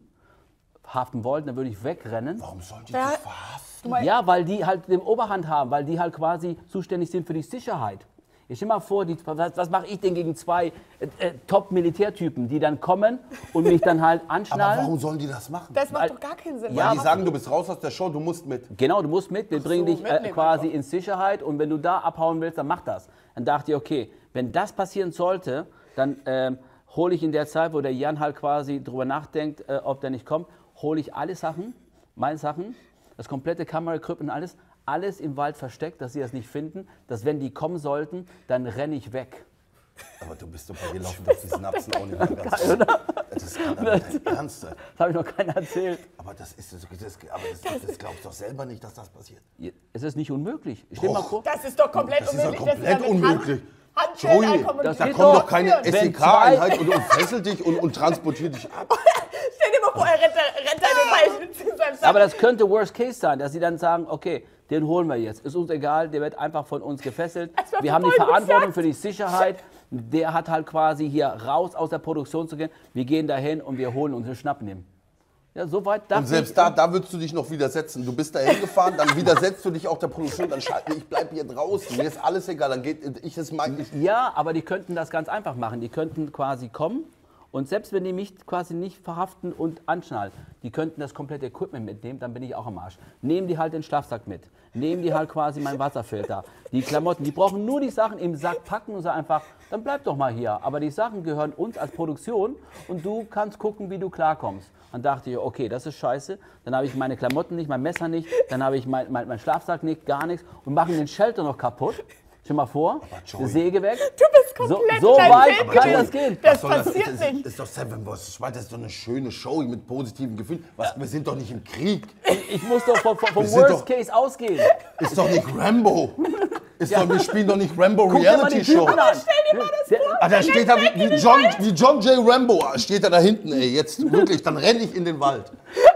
haften wollten, dann würde ich wegrennen. Warum sollen die Ja. dich verhaften? Ja, weil die halt den Oberhand haben, weil die halt quasi zuständig sind für die Sicherheit. Ich stell mal vor, die, was, was mache ich denn gegen zwei äh, äh, Top-Militärtypen, die dann kommen und mich dann halt anschnallen? Aber warum sollen die das machen? Das macht Weil- doch gar keinen Sinn. Ja, Weil die sagen, du bist raus aus der Show, du musst mit. Genau, du musst mit, wir bringen so, dich äh, mitnehmen quasi einfach. in Sicherheit und wenn du da abhauen willst, dann mach das. Dann dachte ich, okay, wenn das passieren sollte, dann ähm, hole ich in der Zeit, wo der Jan halt quasi drüber nachdenkt, äh, ob der nicht kommt, hole ich alle Sachen, meine Sachen, das komplette Kamera-Equipment und alles, alles im Wald versteckt, dass sie das nicht finden, dass wenn die kommen sollten, dann renne ich weg. Aber du bist doch bei dir laufen doch die Synapsen auch nicht mehr ganz so. Das kann doch nicht dein Ernst sein. Das habe ich noch keiner erzählt. Aber das ist das, das, aber das, das glaubst du doch selber nicht, dass das passiert. Es ist nicht unmöglich. Stell dir mal Doch. vor, Das ist doch komplett Das ist doch unmöglich. dass komplett du da mit unmöglich. Hand, Handschellen Joey, ankommen das und- geht Da kommt doch, doch keine wenn S E K-Einheit zwei- und, und fesselt dich und, und transportiert dich ab. Stell dir mal vor, er rennt, rennt deine Beine zu seinem aber das könnte Worst Case sein, dass sie dann sagen, okay, den holen wir jetzt. Ist uns egal, der wird einfach von uns gefesselt. Das wär Wir haben die voll Verantwortung gesagt. für die Sicherheit. Der hat halt quasi hier raus aus der Produktion zu gehen. Wir gehen dahin und wir holen uns, wir schnappen ihn. Ja, soweit dachte Und selbst ich, da, da würdest du dich noch widersetzen. Du bist da hingefahren, dann widersetzt du dich auch der Produktion, dann schalte ich bleib hier draußen. Mir ist alles egal, dann geht ich es mein. Ich, Ja, aber die könnten das ganz einfach machen. Die könnten quasi kommen und selbst wenn die mich quasi nicht verhaften und anschnallen, die könnten das komplette Equipment mitnehmen, dann bin ich auch am Arsch. Nehmen die halt den Schlafsack mit. Nehmen die halt quasi meinen Wasserfilter. Die Klamotten, die brauchen nur die Sachen im Sack packen und sagen einfach, dann bleib doch mal hier. Aber die Sachen gehören uns als Produktion und du kannst gucken, wie du klarkommst. Dann dachte ich, okay, das ist scheiße. Dann habe ich meine Klamotten nicht, mein Messer nicht, dann habe ich mein, mein, mein Schlafsack nicht, gar nichts und machen den Shelter noch kaputt. Stell mal vor, die Säge weg. Du bist So, komplett so dein weit Film kann gewesen. das gehen. Das was soll das? passiert Das ist, nicht. ist doch Seven Boys. Ich meine, das ist doch eine schöne Show mit positiven Gefühlen. Was, wir sind doch nicht im Krieg. Ich muss doch vom, vom, vom Wir sind Worst doch- Case ausgehen. Ist doch nicht Rambo. Ist doch, wir spielen doch nicht Rambo Guck dir mal die Reality Show. Typen an. Der- Ah, da steht da wie, wie, John, wie John J. Rambo, steht er da hinten, ey, jetzt wirklich, dann renne ich in den Wald.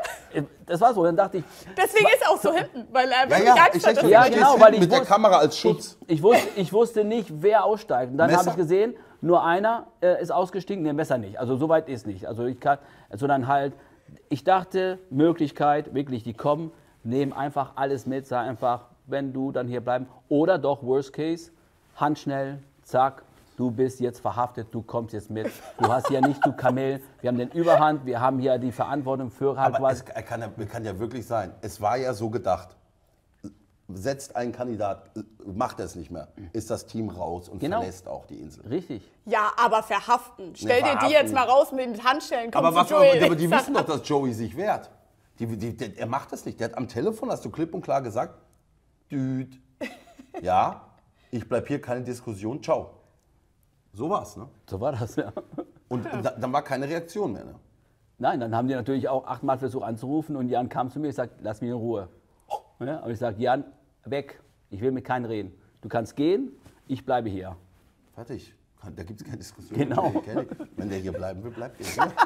Das war so, dann dachte ich, Deswegen ist er auch so hinten, weil er Ja, wirklich ja, Angst ich hat, denke, dass du Ja, er stehst genau, hinten weil ich mit der wusste- Kamera als Schutz. ich wusste, ich wusste nicht, wer aussteigt. Und dann Messer? habe ich gesehen, nur einer äh, ist ausgestiegen, der Messer nicht. Also so weit ist nicht. Also ich kann, sondern halt, ich dachte, Möglichkeit, wirklich, die kommen, nehmen einfach alles mit, sagen einfach, wenn du dann hier bleiben. Oder doch, Worst Case, handschnell, zack, du bist jetzt verhaftet, du kommst jetzt mit. Du hast ja nicht, du Kamel, wir haben den Überhand, wir haben hier die Verantwortung für halt Aber was. es kann ja, kann ja wirklich sein, es war ja so gedacht, setzt ein Kandidat, macht es nicht mehr, ist das Team raus und Genau. verlässt auch die Insel. Richtig. Ja, aber verhaften. Stell dir verhaften. die jetzt mal raus mit Handschellen. komm Aber, zu was, Joey. aber die wissen doch, dass Joey sich wehrt. Die, die, die, er macht das nicht. Der hat am Telefon, hast du klipp und klar gesagt, Düd, ja, ich bleib hier, keine Diskussion, ciao. So war's, ne? So war das, ja. Und da, dann war keine Reaktion mehr, ne? Nein, dann haben die natürlich auch achtmal versucht anzurufen und Jan kam zu mir und sagt, lass mich in Ruhe. Ja, aber ich sage, Jan, weg, ich will mit keinem reden. Du kannst gehen, ich bleibe hier. Fertig. Da gibt es keine Diskussion. Genau. Wenn der hier bleiben will, bleibt er hier.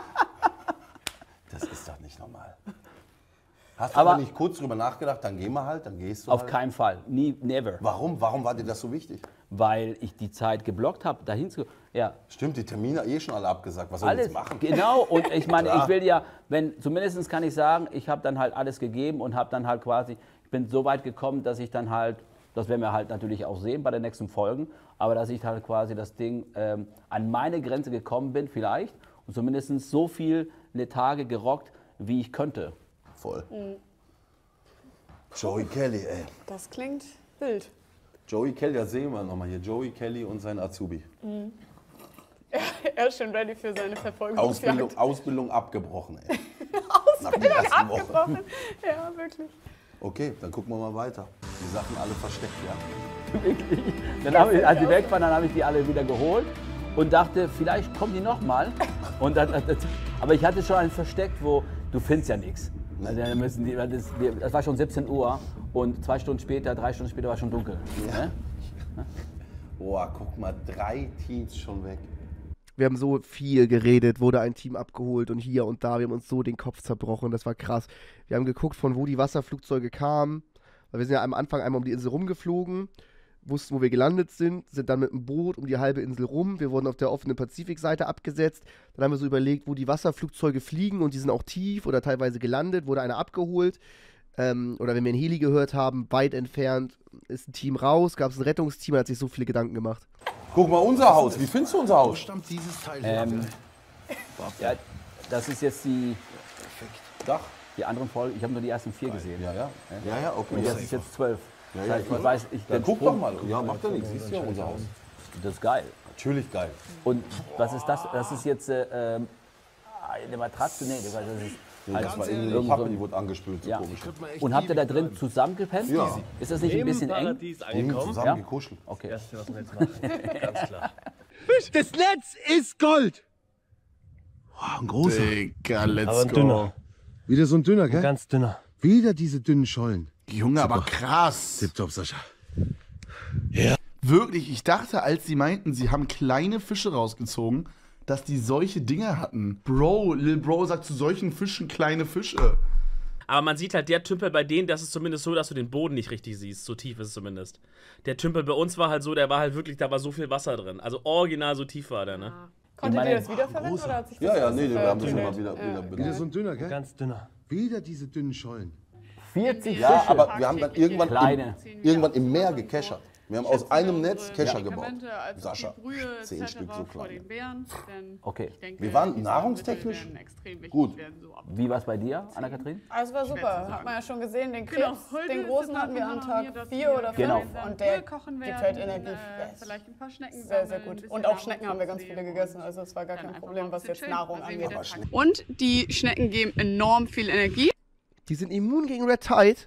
Das ist doch nicht normal. Hast du aber, aber nicht kurz drüber nachgedacht, dann gehen wir halt, dann gehst du Auf halt? keinen Fall, nie, never. Warum? Warum war dir das so wichtig? Weil ich die Zeit geblockt habe, dahin zu... Ja. Stimmt, die Termine eh schon alle abgesagt. Was soll ich Alles, jetzt machen? genau. Und ich meine, Klar. ich will ja, wenn, zumindest kann ich sagen, ich habe dann halt alles gegeben und habe dann halt quasi, ich bin so weit gekommen, dass ich dann halt, das werden wir halt natürlich auch sehen bei den nächsten Folgen, aber dass ich halt quasi das Ding ähm, an meine Grenze gekommen bin vielleicht und zumindest so viele Tage gerockt, wie ich könnte. Voll. Mhm. Joey Kelly, ey. Das klingt wild. Joey Kelly, das sehen wir nochmal hier. Joey Kelly und sein Azubi. Mhm. Er ist schon ready für seine Verfolgungsjagd. Ausbildung, Ausbildung abgebrochen, ey. Ausbildung abgebrochen. Ja, wirklich. Okay, dann gucken wir mal weiter. Die Sachen alle versteckt, ja. Wirklich. Dann habe ich, als die weg waren, dann habe ich die alle wieder geholt und dachte, vielleicht kommen die nochmal. Aber ich hatte schon einen versteckt, wo du findest ja nichts. Also dann müssen die, das, das war schon siebzehn Uhr und zwei Stunden später, drei Stunden später war schon dunkel. Ja. Ne? Boah, guck mal, drei Teams schon weg. Wir haben so viel geredet, wurde ein Team abgeholt und hier und da, wir haben uns so den Kopf zerbrochen, das war krass. Wir haben geguckt, von wo die Wasserflugzeuge kamen, weil wir sind ja am Anfang einmal um die Insel rumgeflogen, wussten, wo wir gelandet sind, sind dann mit dem Boot um die halbe Insel rum, wir wurden auf der offenen Pazifikseite abgesetzt, dann haben wir so überlegt, wo die Wasserflugzeuge fliegen und die sind auch tief oder teilweise gelandet, wurde einer abgeholt, ähm, oder wenn wir einen Heli gehört haben, weit entfernt ist ein Team raus, gab es ein Rettungsteam, hat sich so viele Gedanken gemacht. Guck mal, unser Haus. Wie findest du unser Haus? Wo stammt dieses Teil ähm, ja, das ist jetzt die, Dach. die anderen Folgen. Ich habe nur die ersten vier gesehen. Ja, ja. Ja, ja, okay. Und jetzt ist jetzt zwölf. Ja, Das ja, heißt, ich ich weiß. weiß, ich, Ja, den guck Sprung- doch mal. Ja, macht ja nichts. Siehst du ja unser Haus. Das ist geil. Natürlich geil. Und was ist das? Das ist jetzt äh, ähm, eine Matratze? Nee, das ist Nee, halt das war irgend irgendeine so Pappe, ein- die wurde angespült. So Ja. komisch. Und habt ihr da drin zusammengepennt? Ja. Ist das nicht ein Im bisschen eng? Paradies Nee, angekommen. zusammen Ja? gekuschelt. Okay. Das Erste, was wir jetzt machen. Ganz klar. Das Netz ist Gold. Wow, ein großer. Digga, let's Aber ein go. dünner. Wieder so ein dünner, Ein gell? ganz dünner. Wieder diese dünnen Schollen. Junge, aber krass. Tipptopp, Sascha. Wirklich, ich dachte, als sie meinten, sie haben kleine Fische rausgezogen, dass die solche Dinge hatten. Bro, Lil Bro sagt zu solchen Fischen kleine Fische. Aber man sieht halt, der Tümpel bei denen, das ist zumindest so, dass du den Boden nicht richtig siehst. So tief ist es zumindest. Der Tümpel bei uns war halt so, der war halt wirklich, da war so viel Wasser drin. Also original so tief war der, ne? Konntet ihr das wiederverwenden oder hat sich das Ja, ja, alles nee, wir haben das vertüdelt? immer wieder, wieder Ja. benutzt. Wieder so ein dünner, gell? Ganz dünner. Wieder diese dünnen Schollen. vierzig Ja, Fische. aber wir haben dann irgendwann Kleine. im, irgendwann im Meer gekeschert. Wir haben aus einem Netz Kescher gebaut. Medikamente, also Sascha, die Brühe et zehn cetera Stück so vor klein. den Bären, denn Okay. ich denke, Wir waren diese nahrungstechnisch Mittel werden extrem wichtig gut. werden, so ab- Wie war es bei dir, Anna-Kathrin? Also war super, hat man ja schon gesehen, den Genau, Krebs, heute den ist großen es hatten wir davon an noch hier, Tag dass vier wir oder Genau. fünf dann und der Brühe kochen gibt werden, halt Energie. äh, Der ist vielleicht ein paar Schnecken sehr, sehr sammeln, gut. bisschen Und auch Schnecken haben wir Nahrung ganz viele nehmen. gegessen, also es war gar Dann kein einfach Problem, mal was ein jetzt bisschen Nahrung chillen, mal sehen, wie angeht. der Tag Und die Schnecken geben enorm viel Energie. Die sind immun gegen Red Tide.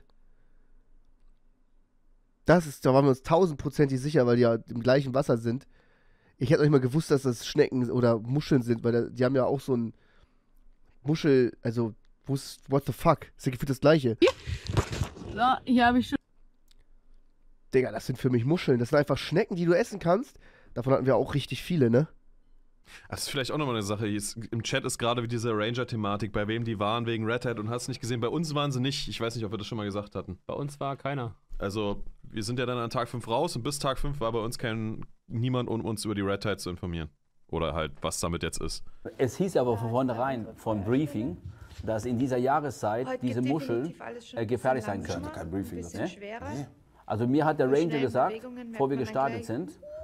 Das ist, da waren wir uns tausendprozentig sicher, weil die ja im gleichen Wasser sind. Ich hätte euch mal gewusst, dass das Schnecken oder Muscheln sind, weil da, die haben ja auch so ein Muschel, also, wo ist, what the fuck? Ist ja gefühlt das Gleiche. So, hier habe ich schon. Digga, das sind für mich Muscheln. Das sind einfach Schnecken, die du essen kannst. Davon hatten wir auch richtig viele, ne? Das ist vielleicht auch nochmal eine Sache. Jetzt, im Chat ist gerade wie diese Ranger-Thematik, bei wem die waren wegen Red Hat und hast nicht gesehen. Bei uns waren sie nicht. Ich weiß nicht, ob wir das schon mal gesagt hatten. Bei uns war keiner. Also, wir sind ja dann an Tag fünf raus und bis Tag fünf war bei uns kein niemand, um uns über die Red Tide zu informieren. Oder halt, was damit jetzt ist. Es hieß aber von vornherein vom Briefing, dass in dieser Jahreszeit Heute diese geht Muscheln definitiv alles schon äh, ein gefährlich bisschen sein können. langsamer, Kein Briefing, ein bisschen ne? schwerer. Also mir hat der Bei Ranger schnellen gesagt, Bewegungen merkt bevor wir man dann gestartet gleich, sind,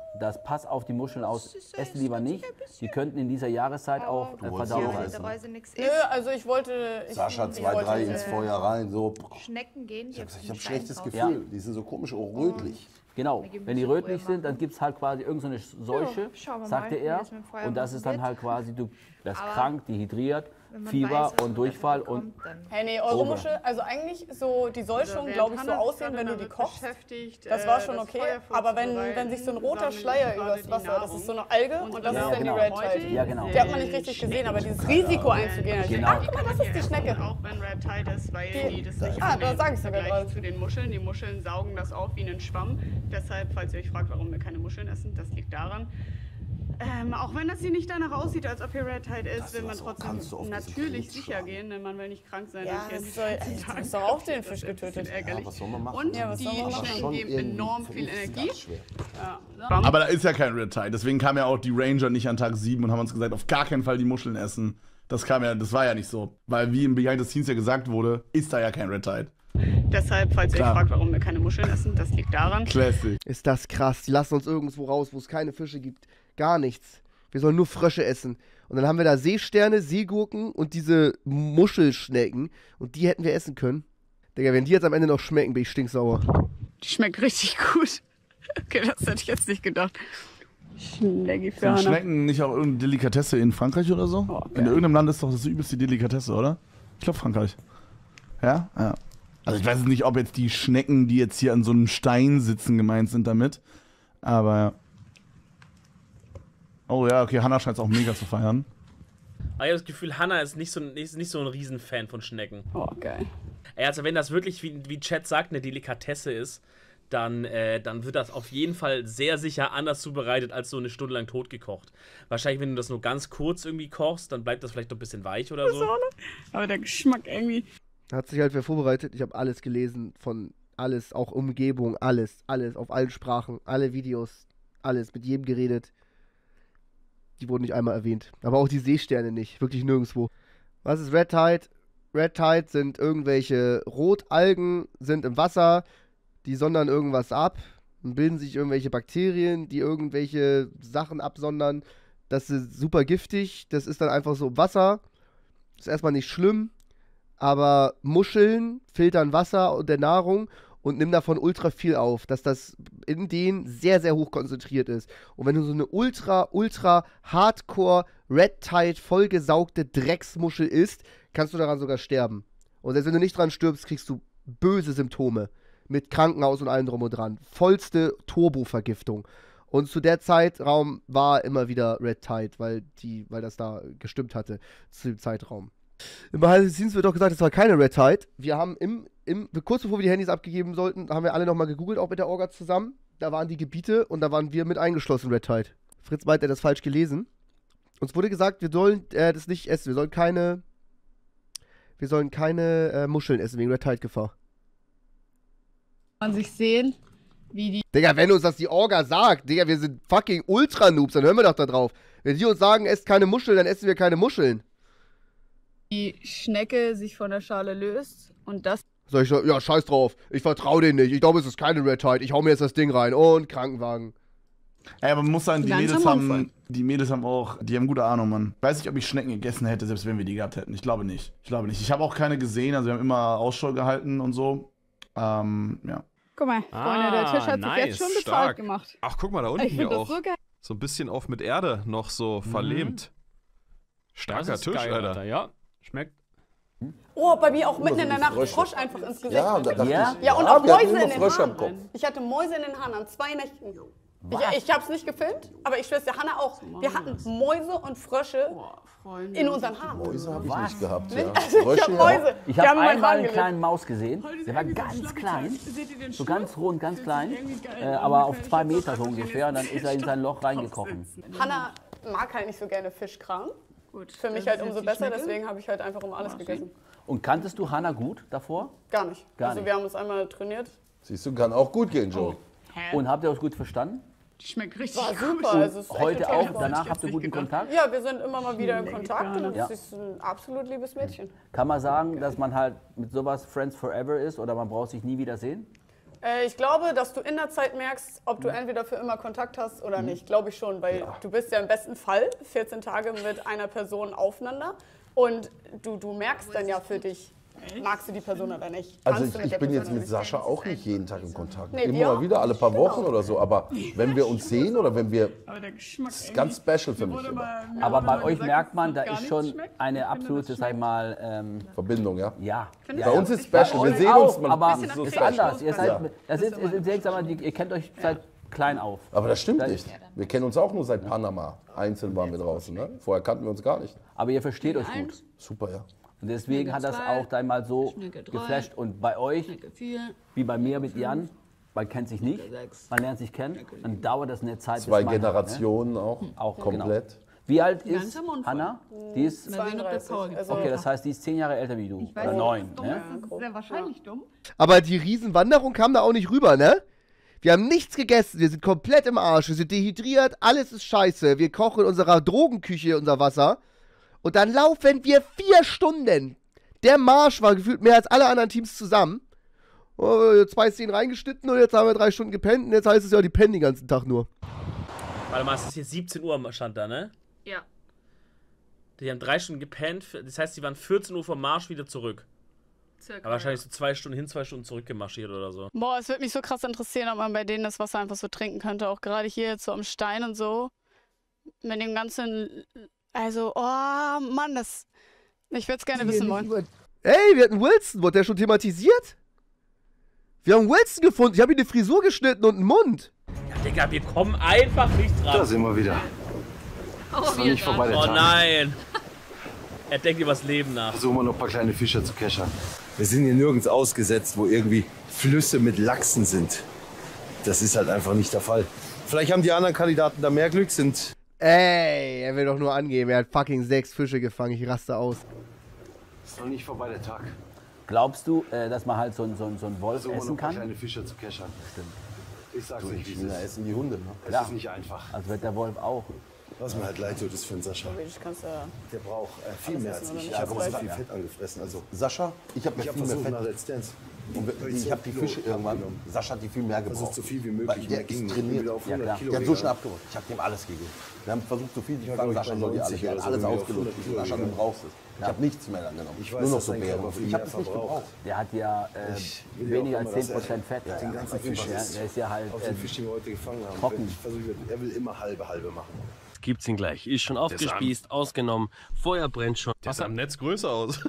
das Pass auf die Muscheln aus, essen lieber nicht. Die könnten in dieser Jahreszeit auch äh, Verdauung leisten. Nö, also ich wollte... Ich, Sascha ich zwei, wollte, drei äh, ins Feuer rein, so. Schnecken gehen. Ich habe hab ein schlechtes Gefühl. Ja. Die sind so komisch, auch rötlich. Genau, wenn die rötlich sind, dann gibt es halt quasi irgendeine so Seuche, schauen wir sagte mal, wie er. das mit dem Feuer Und das ist dann wird. halt quasi, du wirst Aber krank, dehydriert, wenn man Fieber weiß, was und man Durchfall dafür und... bekommt, dann- Hey, nee, eure Ober. Muschel, also eigentlich so, die soll schon, glaube ich, so aussehen, wenn du die kochst. Das war schon okay, aber wenn, wenn sich so ein roter Schleier übers Wasser, das ist so eine Alge und das Ja, ist dann genau. die Red Tide. Ja, genau. Die hat man nicht richtig gesehen, aber dieses Risiko einzugehen, Genau. ah, guck mal, das ist die Schnecke. Auch wenn Red Tide ist, weil Die- die, das nicht Ah, von da den- sag ich's im sogar Vergleich gerade. zu den Muscheln. Die Muscheln saugen das auf wie einen Schwamm. Deshalb, falls ihr euch fragt, warum wir keine Muscheln essen, das liegt daran. Ähm, auch wenn das hier nicht danach aussieht, als ob hier Red Tide ist, will man trotzdem natürlich sicher gehen, denn man will nicht krank sein. Ja, durch das den soll- ganzen Tag. du hast doch auch den Das Fisch ist ein bisschen getötet. ärgerlich. Ja, was soll man machen? Und Ja, was die soll man machen? Schnecken Schon geben irgendwie enorm für viel mich ist Energie. ganz schwer. Ja. Aber da ist ja kein Red Tide. Deswegen kamen ja auch die Ranger nicht an Tag sieben und haben uns gesagt, auf gar keinen Fall die Muscheln essen. Das kam ja, das war ja nicht so. Weil wie im Behind the Scenes ja gesagt wurde, ist da ja kein Red Tide. Deshalb, falls ihr euch Klar. fragt, warum wir keine Muscheln essen, das liegt daran. Classic. Ist das krass. Die lassen uns irgendwo raus, wo es keine Fische gibt. Gar nichts. Wir sollen nur Frösche essen. Und dann haben wir da Seesterne, Seegurken und diese Muschelschnecken. Und die hätten wir essen können. Digga, wenn die jetzt am Ende noch schmecken, bin ich stinksauer. Die schmeckt richtig gut. Okay, das hätte ich jetzt nicht gedacht. Schnecki für Sind Hannah. Schnecken nicht auch irgendeine Delikatesse in Frankreich oder so? Oh, in irgendeinem Land ist doch das übelste Delikatesse, oder? Ich glaube Frankreich. Ja? Ja. Also ich weiß jetzt nicht, ob jetzt die Schnecken, die jetzt hier an so einem Stein sitzen, gemeint sind damit. Aber ja. Oh ja, okay, Hannah scheint es auch mega zu feiern. Aber ich habe das Gefühl, Hannah ist nicht so, ein- ist nicht so ein Riesenfan von Schnecken. Oh, geil. Ey, also wenn das wirklich, wie, wie Chat sagt, eine Delikatesse ist, dann, äh, dann wird das auf jeden Fall sehr sicher anders zubereitet, als so eine Stunde lang totgekocht. Wahrscheinlich, wenn du das nur ganz kurz irgendwie kochst, dann bleibt das vielleicht noch ein bisschen weich oder so. Aber der Geschmack irgendwie. Hat sich halt wer vorbereitet. Ich habe alles gelesen von alles, auch Umgebung, alles, alles, auf allen Sprachen, alle Videos, alles, mit jedem geredet. Die wurden nicht einmal erwähnt. Aber auch die Seesterne nicht, wirklich nirgendwo. Was ist Red Tide? Red Tide sind irgendwelche Rotalgen, sind im Wasser, die sondern irgendwas ab, und bilden sich irgendwelche Bakterien, die irgendwelche Sachen absondern. Das ist super giftig, das ist dann einfach so im Wasser. Ist erstmal nicht schlimm, aber Muscheln filtern Wasser und der Nahrung und nimm davon ultra viel auf, dass das in denen sehr, sehr hoch konzentriert ist. Und wenn du so eine ultra, ultra hardcore Red Tide vollgesaugte Drecksmuschel isst, kannst du daran sogar sterben. Und selbst wenn du nicht dran stirbst, kriegst du böse Symptome. Mit Krankenhaus und allem drum und dran. Vollste Turbo-Vergiftung. Und zu der Zeitraum war immer wieder Red Tide, weil, die, weil das da gestimmt hatte zu dem Zeitraum. Im Behind the Scenes wird doch gesagt, es war keine Red Tide. Wir haben im, im, kurz bevor wir die Handys abgegeben sollten, haben wir alle nochmal gegoogelt, auch mit der Orga zusammen. Da waren die Gebiete und da waren wir mit eingeschlossen, Red Tide. Fritz meint, er hat das falsch gelesen. Uns wurde gesagt, wir sollen äh, das nicht essen. Wir sollen keine, wir sollen keine äh, Muscheln essen wegen Red Tide-Gefahr. Man sich sehen, wie die Digga, wenn uns das die Orga sagt, Digga, wir sind fucking Ultra-Noobs, dann hören wir doch da drauf. Wenn die uns sagen, esst keine Muscheln, dann essen wir keine Muscheln. die Schnecke sich von der Schale löst und das Sag ich, so, ja, scheiß drauf. Ich vertraue denen nicht. Ich glaube, es ist keine Red Tide. Ich hau mir jetzt das Ding rein. Und Krankenwagen. Ey, aber man muss sagen, die Langsam Mädels haben, Unfall. die Mädels haben auch, die haben gute Ahnung, Mann. Ich weiß nicht, ob ich Schnecken gegessen hätte, selbst wenn wir die gehabt hätten. Ich glaube nicht. Ich glaube nicht. Ich habe auch keine gesehen, also wir haben immer Ausschau gehalten und so. Ähm, ja. Guck mal, Freunde, der Tisch hat sich jetzt schon bezahlt stark. gemacht. Ach, guck mal, da Ich unten finde hier das auch. so geil. So ein bisschen auf mit Erde noch so verlemt. Starker Das ist Tisch, geil, Alter. Ja, schmeckt. Oh, bei mir auch mitten so in der die Nacht Frösche. Frosch einfach ins Gesicht. Ja, da dachte Ja? ich, Ja, und ja, auch wir hatten Mäuse immer in den Frösche am Haaren. Kopf. Ich hatte Mäuse in den Haaren an zwei Nächten. Ich, ich hab's nicht gefilmt, aber ich schwör's dir, Hannah auch. Wir hatten Mäuse und Frösche in unseren Haaren. Mäuse habe ich nicht gehabt, Mit- ja. Also ich Frösche, hab ja. Mäuse. Ich Die habe haben in meinen einmal Haaren einen gelebt. kleinen Maus gesehen. Der war ganz klein. So ganz rund, ganz klein. Äh, aber auf zwei Meter so ungefähr. Und dann ist er in sein Loch reingekrochen. Hannah mag halt nicht so gerne Fischkram. Gut, Für mich das halt ist umso jetzt die besser, Schnecke. deswegen habe ich halt einfach immer alles gegessen. Und kanntest du Hannah gut davor? Gar nicht. Gar also nicht. wir haben uns einmal trainiert. Siehst du, kann auch gut gehen, Joey. Und habt ihr euch gut verstanden? Die schmeckt richtig War gut. super. Also es ist echt Heute eine tolle auch? Frau. Danach habt ihr guten Kontakt? Ja, wir sind immer mal wieder in Kontakt und Ja. es ist ein absolut liebes Mädchen. Kann man sagen, dass man halt mit sowas Friends Forever ist oder man braucht sich nie wieder sehen? Äh, ich glaube, dass du in der Zeit merkst, ob du entweder für immer Kontakt hast oder nicht. Glaube ich schon, weil Ja. du bist ja im besten Fall vierzehn Tage mit einer Person aufeinander und du, du merkst dann ja für dich, magst du die Person oder nicht. Also Kannst ich, du ich der bin Person jetzt mit oder Sascha auch nicht jeden Tag in Kontakt. Nee, Immer wir mal auch wieder, alle paar nicht. Wochen oder so. Aber wenn wir uns sehen oder wenn wir... Aber der Geschmack Das ist ganz special für mich immer. Aber bei euch merkt man, da ist schon eine absolute, sag ich mal, ähm, Verbindung, ja? ja. Bei ja, uns ja. ist special, Bei wir euch sehen auch, uns, man- aber das ist so ist special. anders. Ihr, seid, Ja. das ist, ist, ist, sag mal, ihr kennt euch seit klein auf. Aber das stimmt Das- nicht. Wir kennen uns auch nur seit Panama. Einzeln waren wir draußen. Ne? Vorher kannten wir uns gar nicht. Aber ihr versteht euch gut. Super, ja. Und deswegen hat das auch da mal so geflasht. Und bei euch, wie bei mir mit Jan, man kennt sich nicht, man lernt sich kennen, dann dauert das eine Zeit. bis Zwei man- Generationen auch, auch komplett. Genau. Wie alt Ganz ist am Mund Hanna? Die ist zweiunddreißig. Also okay, das heißt, die ist zehn Jahre älter wie du. Oder neun. Ne? Das ist sehr wahrscheinlich dumm. Aber die Riesenwanderung kam da auch nicht rüber, ne? Wir haben nichts gegessen, wir sind komplett im Arsch, wir sind dehydriert, alles ist scheiße. Wir kochen in unserer Drogenküche unser Wasser. Und dann laufen wir vier Stunden. Der Marsch war gefühlt mehr als alle anderen Teams zusammen. Oh, zwei Szenen reingeschnitten und jetzt haben wir drei Stunden gepennt. Und jetzt heißt es ja, die pennen den ganzen Tag nur. Warte mal, es ist jetzt siebzehn Uhr stand da, ne? Ja. Die haben drei Stunden gepennt, das heißt, die waren vierzehn Uhr vom Marsch wieder zurück. Circa, Aber wahrscheinlich so zwei Stunden hin, zwei Stunden zurück gemarschiert oder so. Boah, es würde mich so krass interessieren, ob man bei denen das Wasser einfach so trinken könnte. Auch gerade hier jetzt so am Stein und so. Mit dem ganzen. Also, oh Mann, das. Ich würde es gerne wissen wollen. Ey, wir hatten Wilson, wurde der schon thematisiert? Wir haben Wilson gefunden, ich habe ihm eine Frisur geschnitten und einen Mund. Ja, Digga, wir kommen einfach nicht dran. Da sind wir wieder. Oh, Ist noch nicht vorbei der Oh Tag. nein. Er denkt über das Leben nach. Versuchen wir noch ein paar kleine Fischer zu keschern. Wir sind hier nirgends ausgesetzt, wo irgendwie Flüsse mit Lachsen sind. Das ist halt einfach nicht der Fall. Vielleicht haben die anderen Kandidaten da mehr Glück, sind... Ey, er will doch nur angeben, er hat fucking sechs Fische gefangen, ich raste aus. Ist noch nicht vorbei der Tag. Glaubst du, äh, dass man halt so, ein- so, ein- so einen Wolf Versuchen wir noch essen ein paar kann? kleine Fischer zu keschern. Stimmt. Ich sag's So, euch, die wie es Kinder ist. essen die Hunde. Ne? Es Klar. ist nicht einfach. Also wird der Wolf auch. Was mir halt leid tut, ist für den Sascha. Ich kann's ja. Der braucht äh, viel Alles mehr essen, als oder ich. nicht? Ich habe Alles so weiter. viel Fett angefressen. Also, Sascha, ich habe ich ja habe viel mehr versucht Fett. nach Let's Dance. Und wir- ich habe die Fische irgendwann. Sascha hat die viel mehr gebraucht. Versucht so viel wie Weil möglich. Der Mehr ging ist nicht. Ich bin trainiert. wieder auf Ja, hundert klar. Kilo Der hat so gegangen. schnell abgeholt. Ich habe dem alles gegeben. Wir haben versucht, so viel wie war, fangen. glaub ich, Sascha bei soll die alles. neunzig Der hat oder so, alles bin ich auf ausgelutscht. hundert Kilo Sascha, du gegangen. brauchst es. Ich habe nichts mehr dann genommen. Ich weiß, Nur noch dass so dein Beeren. Körper viel Ich mehr habe es nicht verbraucht. gebraucht. Der hat ja äh, Ich will ja weniger auch als immer, dass zehn Prozent Fett. er den ganzen Auf jeden Fisch Fall. isst. Der ist ja halt Auf äh, den Fisch, den wir heute gefangen haben. trocken. Ich versuche, er will immer halbe, halbe machen. Gibt's ihn gleich. Ist schon aufgespießt, ausgenommen. Feuer brennt schon. Der sah am Netz größer aus.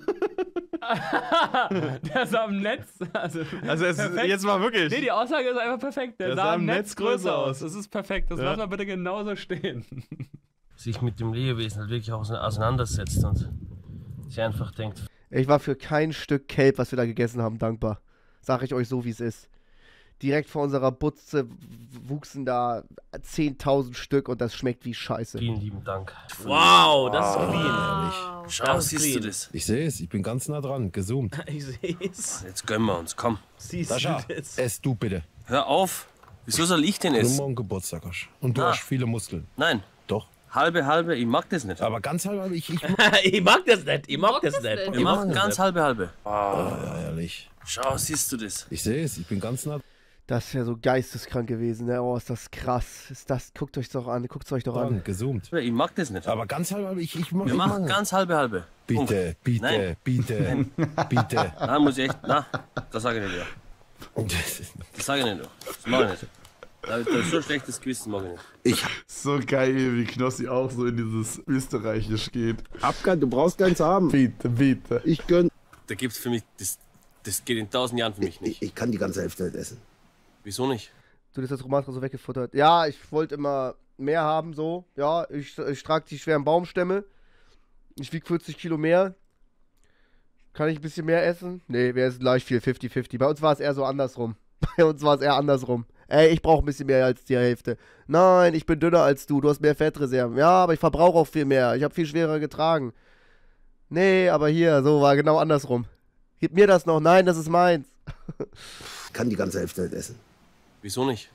Der sah am Netz. Also, Also es, perfekt. jetzt mal wirklich. Nee, die Aussage ist einfach perfekt. Der, sah am Netz größer aus. Das ist perfekt. Das Ja. lassen wir bitte genauso stehen. Sich mit dem Lebewesen halt wirklich ause- auseinandersetzt und sich einfach denkt, Ich war für kein Stück Kelp, was wir da gegessen haben, dankbar. Sag ich euch so, wie es ist. Direkt vor unserer Butze w- wuchsen da zehntausend Stück und das schmeckt wie Scheiße. vielen lieben Dank. Wow, das ist clean. Wow. Schau, Das ist siehst clean. du das? Ich sehe es, ich bin ganz nah dran, gezoomt. Ich seh's. Jetzt gönnen wir uns, komm. Siehst Sascha, du das? ess du bitte. Hör auf. Wieso soll ich denn Wenn du essen? morgen Geburtstag hast. Und du Ah. hast viele Muskeln. Nein, Doch. halbe, halbe, ich mag das nicht. Aber ganz halb, ich, ich Ich mag das nicht, ich mag Mag das das nicht. nicht. Ich Wir mag machen das ganz nicht. halbe, halbe. ja, ehrlich. Schau, siehst du das? Ich sehe es, ich bin ganz nah Das ist ja so geisteskrank gewesen, ne? Oh, ist das krass. Ist das, guckt euch doch an, guckt es euch doch dran, an. gezoomt. Ich mag das nicht. Aber ganz halb, ich, ich mach Wir ich machen mach- ganz halbe, halbe. Bitte, bitte, Nein. bitte, bitte. Na, muss ich echt, na, das sage ich nicht, ja. Und Das sage ich nicht, ja. Das mag ich nicht. Da da ist so ein schlechtes Gewissen, mag ich nicht. ich So geil, wie Knossi auch so in dieses Österreichisch geht. Abgang, du brauchst keins haben. Bitte, bitte. Ich gönn. Da gibt's für mich, das, das geht in tausend Jahren für mich nicht. Ich kann die ganze Hälfte nicht essen. Wieso nicht? Du hast das Romatra so weggefuttert. Ja, ich wollte immer mehr haben, so. Ja, ich, ich trage die schweren Baumstämme. Ich wiege vierzig Kilo mehr. Kann ich ein bisschen mehr essen? Nee, wir essen gleich viel, fünfzig fünfzig. Bei uns war es eher so andersrum. Bei uns war es eher andersrum. Ey, ich brauche ein bisschen mehr als die Hälfte. Nein, ich bin dünner als du. Du hast mehr Fettreserven. Ja, aber ich verbrauche auch viel mehr. Ich habe viel schwerer getragen. Nee, aber hier, so war genau andersrum. Gib mir das noch. Nein, das ist meins. Ich kann die ganze Hälfte nicht essen. Wieso nicht?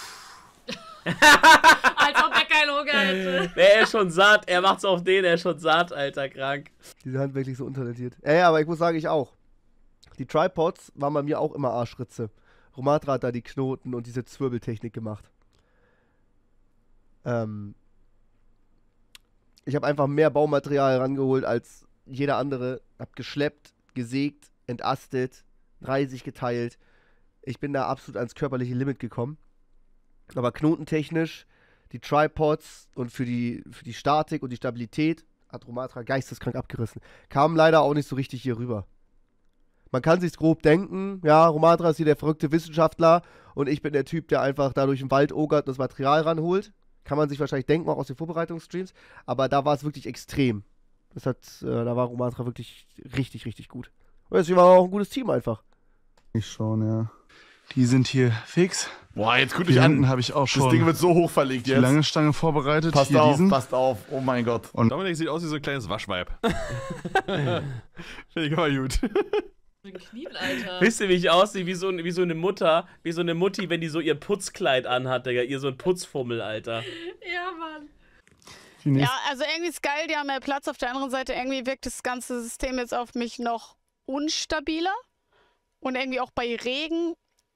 Als ob er keinen Hunger hätte. Nee, er ist schon satt, er macht's auf den, er ist schon satt, Alter, krank. Die sind handwerklich so untalentiert. Ey, aber ich muss sagen, ich auch. Die Tripods waren bei mir auch immer Arschritze. Romatra hat da die Knoten und diese Zwirbeltechnik gemacht. Ähm, ich habe einfach mehr Baumaterial rangeholt als jeder andere. Hab geschleppt, gesägt, entastet, reisig geteilt. Ich bin da absolut ans körperliche Limit gekommen. Aber knotentechnisch, die Tripods und für die, für die Statik und die Stabilität hat Romatra geisteskrank abgerissen. Kam leider auch nicht so richtig hier rüber. Man kann sich's grob denken, ja, Romatra ist hier der verrückte Wissenschaftler und ich bin der Typ, der einfach da durch den Wald ogert und das Material ranholt. Kann man sich wahrscheinlich denken, auch aus den Vorbereitungsstreams. Aber da war es wirklich extrem. Das hat, äh, da war Romatra wirklich richtig, richtig gut. Und deswegen war auch ein gutes Team einfach. Ich schon, ja. Die sind hier fix. Boah, jetzt guck Die dich an. hinten habe ich auch schon. Das Ding wird so hoch verlegt die jetzt. lange Stange vorbereitet. Passt hier auf, diesen. passt auf. Oh mein Gott. Und Dominik sieht aus wie so ein kleines Waschweib. Finde ich aber gut. Ein Kniebel, Alter. Wisst ihr, wie ich aussehe? Wie so, wie so eine Mutter, wie so eine Mutti, wenn die so ihr Putzkleid anhat, Digga. Ihr so ein Putzfummel, Alter. Ja, Mann. Ja, also irgendwie ist geil, die haben mehr Platz. Auf der anderen Seite irgendwie wirkt das ganze System jetzt auf mich noch unstabiler. Und irgendwie auch bei Regen.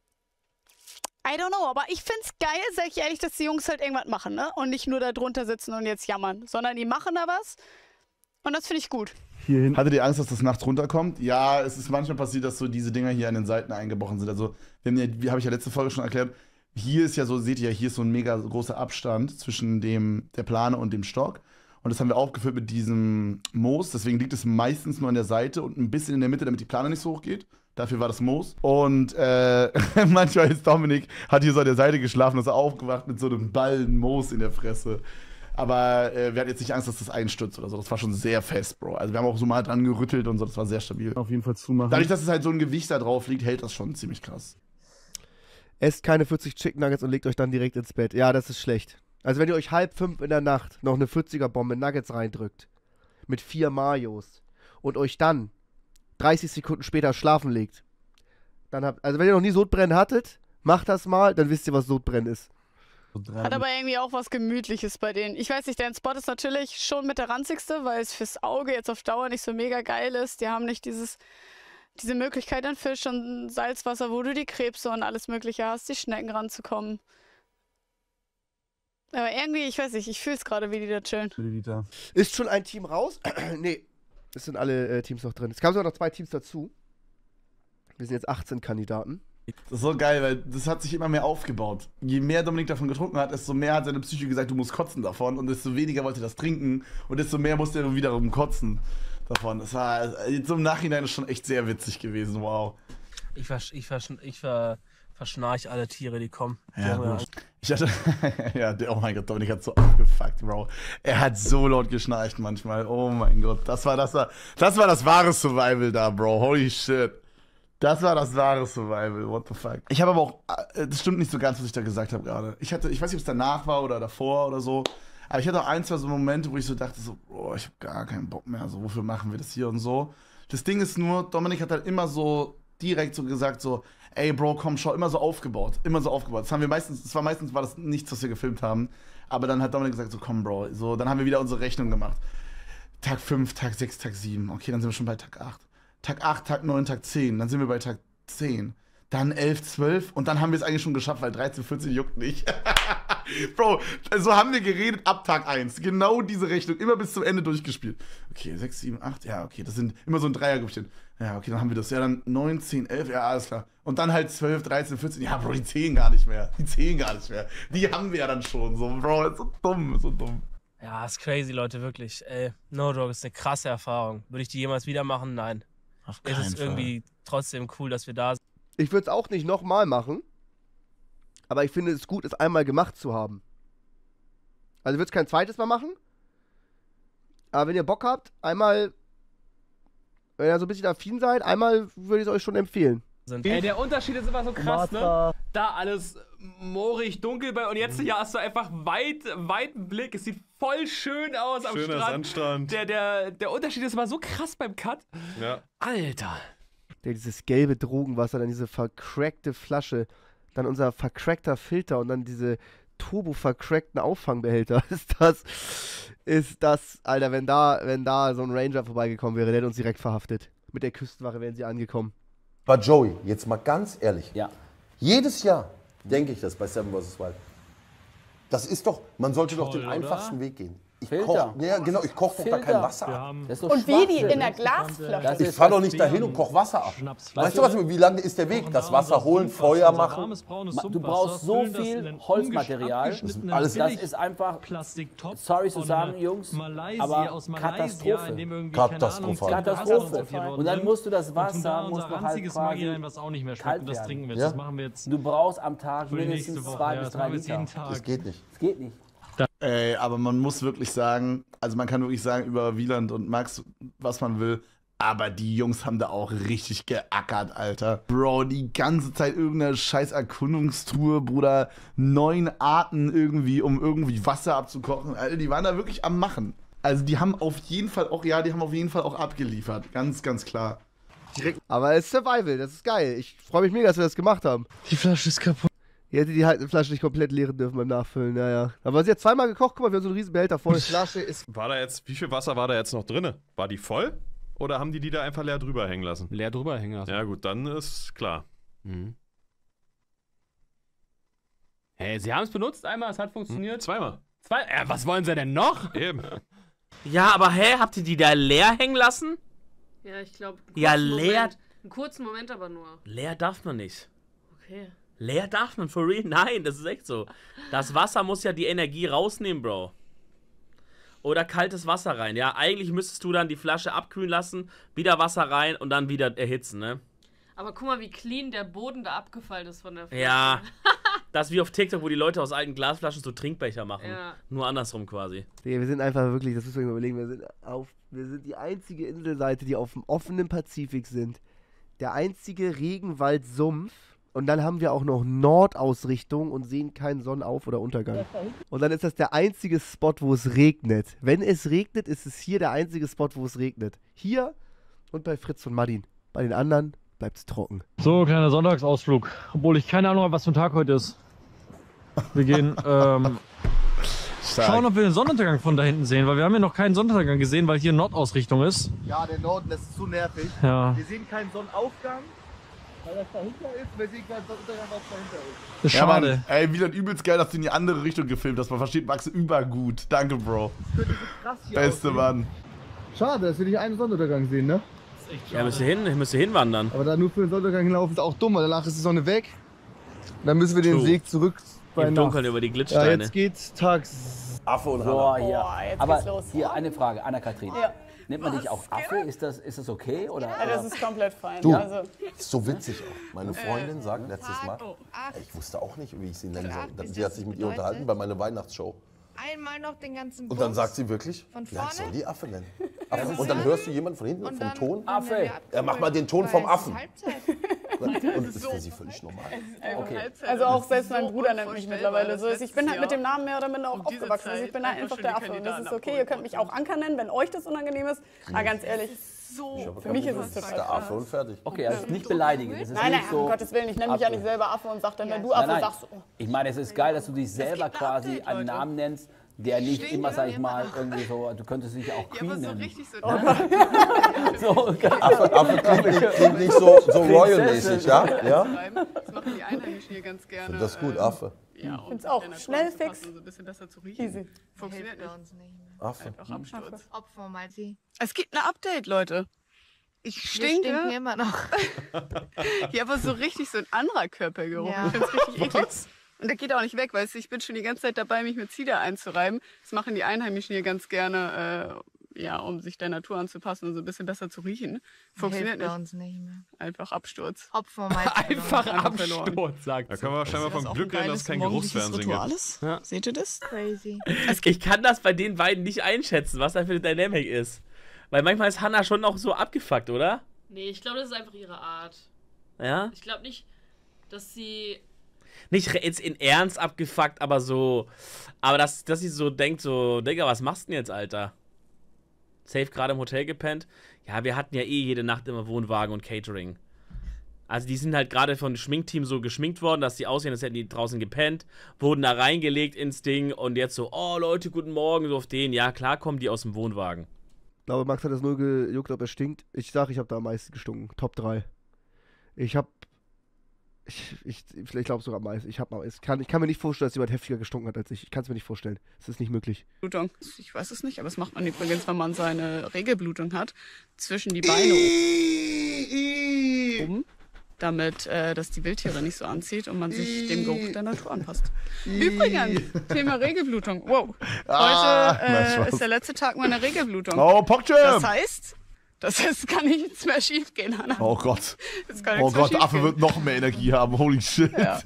I don't know, aber ich find's geil, sag ich ehrlich, dass die Jungs halt irgendwas machen, ne? Und nicht nur da drunter sitzen und jetzt jammern, sondern die machen da was. Und das finde ich gut. Hierhin. Hattet ihr Angst, dass das nachts runterkommt? Ja, es ist manchmal passiert, dass so diese Dinger hier an den Seiten eingebrochen sind. Also, wir haben ja, wie habe ich ja letzte Folge schon erklärt, hier ist ja so, seht ihr ja, hier ist so ein mega großer Abstand zwischen dem, der Plane und dem Stock. Und das haben wir aufgefüllt mit diesem Moos. Deswegen liegt es meistens nur an der Seite und ein bisschen in der Mitte, damit die Plane nicht so hoch geht. Dafür war das Moos. Und äh, manchmal ist Dominik, hat hier so an der Seite geschlafen, ist aufgewacht mit so einem Ballen Moos in der Fresse. Aber äh, wir hatten jetzt nicht Angst, dass das einstürzt oder so. Das war schon sehr fest, Bro. Also wir haben auch so mal dran gerüttelt und so, das war sehr stabil. Auf jeden Fall zumachen. Dadurch, dass es halt so ein Gewicht da drauf liegt, hält das schon ziemlich krass. Esst keine vierzig Chicken Nuggets und legt euch dann direkt ins Bett. Ja, das ist schlecht. Also wenn ihr euch halb fünf in der Nacht noch eine vierziger Bombe Nuggets reindrückt, mit vier Marios, und euch dann dreißig Sekunden später schlafen legt, dann habt, also wenn ihr noch nie Sodbrennen hattet, macht das mal, dann wisst ihr, was Sodbrennen ist. Hat aber irgendwie auch was Gemütliches bei denen. Ich weiß nicht, dein Spot ist natürlich schon mit der ranzigste, weil es fürs Auge jetzt auf Dauer nicht so mega geil ist. Die haben nicht dieses, diese Möglichkeit an Fisch und Salzwasser, wo du die Krebse und alles mögliche hast, die Schnecken ranzukommen. Aber irgendwie, ich weiß nicht, ich fühle es gerade, wie die da chillen. Ist schon ein Team raus? Nee, es sind alle äh, Teams noch drin. Es kamen sogar noch zwei Teams dazu. Wir sind jetzt achtzehn Kandidaten. Das ist so geil, weil das hat sich immer mehr aufgebaut. Je mehr Dominik davon getrunken hat, desto mehr hat seine Psyche gesagt, du musst kotzen davon. Und desto weniger wollte er das trinken. Und desto mehr musste er wiederum kotzen davon. Das war jetzt im Nachhinein ist schon echt sehr witzig gewesen, wow. Ich, versch ich, versch ich ver verschnarch alle Tiere, die kommen. Ja, Die gut. Ich hatte, ja, der, oh mein Gott, Dominik hat so abgefuckt, Bro. Er hat so laut geschnarcht manchmal. Oh mein Gott, das war das, war, das war das wahre Survival da, Bro. Holy shit. Das war das wahre Survival, what the fuck. Ich habe aber auch, äh, das stimmt nicht so ganz, was ich da gesagt habe gerade. Ich hatte, ich weiß nicht, ob es danach war oder davor oder so, aber ich hatte auch ein, zwei so Momente, wo ich so dachte, so, oh, ich habe gar keinen Bock mehr, so, wofür machen wir das hier und so. Das Ding ist nur, Dominik hat halt immer so direkt so gesagt, so, ey Bro, komm, schau, immer so aufgebaut, immer so aufgebaut. Das haben wir meistens, das war meistens war das nichts, was wir gefilmt haben, aber dann hat Dominik gesagt, so, komm Bro, so, dann haben wir wieder unsere Rechnung gemacht. Tag fünf, Tag sechs, Tag sieben, okay, dann sind wir schon bei Tag acht. Tag acht, Tag neun, Tag zehn, dann sind wir bei Tag zehn. Dann elf, zwölf und dann haben wir es eigentlich schon geschafft, weil dreizehn, vierzehn juckt nicht. Bro, so haben wir geredet ab Tag eins. Genau diese Rechnung, immer bis zum Ende durchgespielt. Okay, sechs, sieben, acht, ja, okay, das sind immer so ein Dreiergrüppchen. Ja, okay, dann haben wir das. Ja, dann neun, zehn, elf, ja, alles klar. Und dann halt zwölf, dreizehn, vierzehn, ja, Bro, die zehn gar nicht mehr. Die zehn gar nicht mehr. Die haben wir ja dann schon. So, Bro, ist so dumm, so dumm. Ja, ist crazy, Leute, wirklich. Ey, No Dog ist eine krasse Erfahrung. Würde ich die jemals wieder machen? Nein. Auf es ist Fall. irgendwie trotzdem cool, dass wir da sind. Ich würde es auch nicht nochmal machen, aber ich finde es gut, es einmal gemacht zu haben. Also würde es kein zweites Mal machen, aber wenn ihr Bock habt, einmal, wenn ihr so ein bisschen affin seid, einmal würde ich es euch schon empfehlen. Ey, der Unterschied ist immer so krass, ne? Da alles moorig, dunkel bei und jetzt hier hast du einfach weit, weiten Blick. Es sieht voll schön aus am Schöner Strand. Sandstrand. Der, der, der Unterschied ist immer so krass beim Cut. Ja. Alter. Der, dieses gelbe Drogenwasser, dann diese vercrackte Flasche, dann unser vercrackter Filter und dann diese turbo-vercrackten Auffangbehälter. Ist das, ist das, Alter, wenn da, wenn da so ein Ranger vorbeigekommen wäre, der hätte uns direkt verhaftet. Mit der Küstenwache wären sie angekommen. Aber Joey, jetzt mal ganz ehrlich. Ja. Jedes Jahr denke ich das bei Seven versus. Wild. Das ist doch, man sollte doch Toll, den oder? einfachsten Weg gehen. Ich Filter. koche ja, genau, ich koch doch da kein Filter. Wasser Wir ab. haben Das ist doch Und wie die Schwachsinn. in der Glasflasche. Ich fahre doch nicht dahin und koch Wasser ab. Weißt du was, wie lange ist der Weg? Das Wasser holen, Feuer machen. Du brauchst so viel Holzmaterial. Alles das ist einfach, sorry zu sagen, Jungs, aber Katastrophe. Katastrophal. Katastrophe. Und dann musst du das Wasser, musst du halt quasi was auch nicht mehr kalt schmeckt. Das werden. trinken wir jetzt. Ja? Das machen wir jetzt. Du brauchst am Tag für die mindestens nächste Woche. zwei Ja, bis das drei machen wir jetzt Liter. jeden Tag. Das geht nicht. Das geht nicht. Ey, aber man muss wirklich sagen, also man kann wirklich sagen über Wieland und Max, was man will, aber die Jungs haben da auch richtig geackert, Alter. Bro, die ganze Zeit irgendeine scheiß Erkundungstour, Bruder, neun Arten irgendwie, um irgendwie Wasser abzukochen. Alter, die waren da wirklich am Machen. Also die haben auf jeden Fall auch, ja, die haben auf jeden Fall auch abgeliefert. Ganz, ganz klar. Direkt. Aber es ist Survival, das ist geil. Ich freue mich mega, dass wir das gemacht haben. Die Flasche ist kaputt. Ihr hättet die halt Flasche nicht komplett leeren dürfen beim Nachfüllen, naja. Aber sie hat zweimal gekocht, guck mal, wir haben so einen riesen Behälter voll. Die Flasche ist... War da jetzt, wie viel Wasser war da jetzt noch drin? War die voll? Oder haben die die da einfach leer drüber hängen lassen? Leer drüber hängen lassen. Ja gut, dann ist klar. Mhm. Hey, sie haben es benutzt einmal, es hat funktioniert. Hm, zweimal. Zwei? Äh, was wollen sie denn noch? Eben. Ja, aber hä, habt ihr die da leer hängen lassen? Ja, ich glaube. Ja, leer. Moment. Einen kurzen Moment aber nur. Leer darf man nicht. Okay. Leer darf man, for real? Nein, das ist echt so. Das Wasser muss ja die Energie rausnehmen, Bro. Oder kaltes Wasser rein. Ja, eigentlich müsstest du dann die Flasche abkühlen lassen, wieder Wasser rein und dann wieder erhitzen, ne? Aber guck mal, wie clean der Boden da abgefallen ist von der Flasche. Ja. Das ist wie auf TikTok, wo die Leute aus alten Glasflaschen so Trinkbecher machen. Ja. Nur andersrum quasi. Nee, wir sind einfach wirklich, das müssen wir überlegen, wir sind, auf, wir sind die einzige Inselseite, die auf dem offenen Pazifik sind. Der einzige Regenwald-Sumpf. Und dann haben wir auch noch Nordausrichtung und sehen keinen Sonnenauf- oder Untergang. Und dann ist das der einzige Spot, wo es regnet. Wenn es regnet, ist es hier der einzige Spot, wo es regnet. Hier und bei Fritz und Martin. Bei den anderen bleibt es trocken. So, kleiner Sonntagsausflug. Obwohl ich keine Ahnung habe, was für ein Tag heute ist. Wir gehen ähm, schauen, ob wir den Sonnenuntergang von da hinten sehen, weil wir haben ja noch keinen Sonnenuntergang gesehen, weil hier Nordausrichtung ist. Ja, der Norden, das ist so nervig. Ja. Wir sehen keinen Sonnenaufgang, weil das dahinter ist. Wir sehen keinen Sonnenuntergang, was dahinter ist. Das ist Ja, schade. Mann, ey, Wieland, übelst geil, dass du in die andere Richtung gefilmt hast. Man versteht Max übergut. Danke, Bro. Das könnte so krass hier Beste aussehen. Mann. Schade, dass wir nicht einen Sonnenuntergang sehen, ne? Ja, müsst ihr hin, müsst ihr hinwandern. Aber da nur für den Sonnenuntergang hinlaufen ist auch dumm, weil danach ist die Sonne weg. Und dann müssen wir den True. Weg zurück bei Im Nacht. Dunkeln über die Ja, Glitschsteine. jetzt geht's tags. Affe und So, Hanna. hier. Boah, jetzt Aber geht's los. hier eine Frage, Anna-Kathrin. Ja. Nennt man dich auch Affe? Ist das, ist das okay? Oder, Ja, das ist komplett fein. Du, Also, ist so witzig auch. Meine Freundin sagt letztes Mal, Oh, ey, ich wusste auch nicht, wie ich sie nennen soll. Ist Sie hat das sich mit ihr bedeutet? unterhalten bei meiner Weihnachtsshow. Einmal noch den ganzen Und dann Bums sagt sie wirklich, von ja, ich soll vorne. die Affe nennen. Affe. Und dann hörst du jemanden von hinten, Und vom dann Ton. haben wir Affe. abgeholt, Ja, mach mal den Ton vom weil es ist Affen. Halbzeit. Und das ist für sie völlig normal. Okay. also auch selbst mein Bruder nennt mich mittlerweile so. Ich bin halt mit dem Namen mehr oder minder auch aufgewachsen. Also ich bin halt einfach der Affe. Und das ist okay, ihr könnt mich auch Anker nennen, wenn euch das unangenehm ist. Aber ganz ehrlich, für mich ist es total der Affe und fertig. Okay, also nicht beleidigen. Es ist Nein, nein, nicht um so, Gottes Willen, ich nenne mich ja Affe. nicht selber Affe und sag dann, wenn du Nein, Affe nein. sagst, oh, Ich meine, es ist geil, dass du dich selber quasi einen Namen nennst, der nicht immer, sag ich mal, irgendwie so, du könntest dich auch Queen nennen. So, Affe, Affe klingt, nicht, klingt nicht so, so royal-mäßig, ja? ja? das machen die Einheimischen hier ganz gerne. Finde das gut, Affe. Ja, und find's auch schnell, fix. So ein bisschen besser zu riechen. Easy. Funktioniert bei uns nicht mehr. Affe. Absturz. Opfer mal sie. Es gibt ein Update, Leute. Ich Wir stinke. stinken immer noch. Hier aber so richtig so ein anderer Körpergeruch. Ja. Ich find's richtig eklig. Und der geht auch nicht weg, weil ich bin schon die ganze Zeit dabei, mich mit Zider einzureiben. Das machen die Einheimischen hier ganz gerne, äh, ja, um sich der Natur anzupassen und so ein bisschen besser zu riechen. Funktioniert Hilft bei nicht. uns nicht mehr. Einfach Absturz. Opfer mal Einfach verloren. Absturz, sagt Da können wir scheinbar vom Glück reden, dass es kein Geruchsfernsehen gibt. Ja. Seht ihr das? Crazy. Ich kann das bei den beiden nicht einschätzen, was da für eine Dynamik ist. Weil manchmal ist Hannah schon auch so abgefuckt, oder? Nee, ich glaube, das ist einfach ihre Art. Ja? Ich glaube nicht, dass sie. Nicht jetzt in Ernst abgefuckt, aber so. Aber dass, dass sie so denkt, so, Digga, was machst du denn jetzt, Alter? Safe gerade im Hotel gepennt. Ja, wir hatten ja eh jede Nacht immer Wohnwagen und Catering. Also die sind halt gerade von dem Schminkteam so geschminkt worden, dass die aussehen, als hätten die draußen gepennt, wurden da reingelegt ins Ding und jetzt so, oh Leute, guten Morgen, so auf den. Ja, klar kommen die aus dem Wohnwagen. Ich glaube, Max hat das null gejuckt, ob er stinkt. Ich sag, ich habe da am meisten gestunken. Top drei. Ich habe Ich, ich, vielleicht glaube sogar mal, ich, hab mal ich, kann, ich kann mir nicht vorstellen, dass jemand heftiger gestunken hat als ich. Ich kann es mir nicht vorstellen. Es ist nicht möglich. Blutung. Ich weiß es nicht, aber das macht man übrigens, wenn man seine Regelblutung hat, zwischen die Beine oben, damit äh, das die Wildtiere nicht so anzieht und man sich dem Geruch der Natur anpasst. Übrigens, Thema Regelblutung. Wow. Heute Ah, äh, na, ist der letzte Tag meiner Regelblutung. Oh, Pockjam! Das heißt, das heißt, kann nichts mehr schief gehen, Anna. Oh Gott. Es kann Oh nichts mehr Gott, schief Affe gehen. wird noch mehr Energie haben. Holy shit. Ja.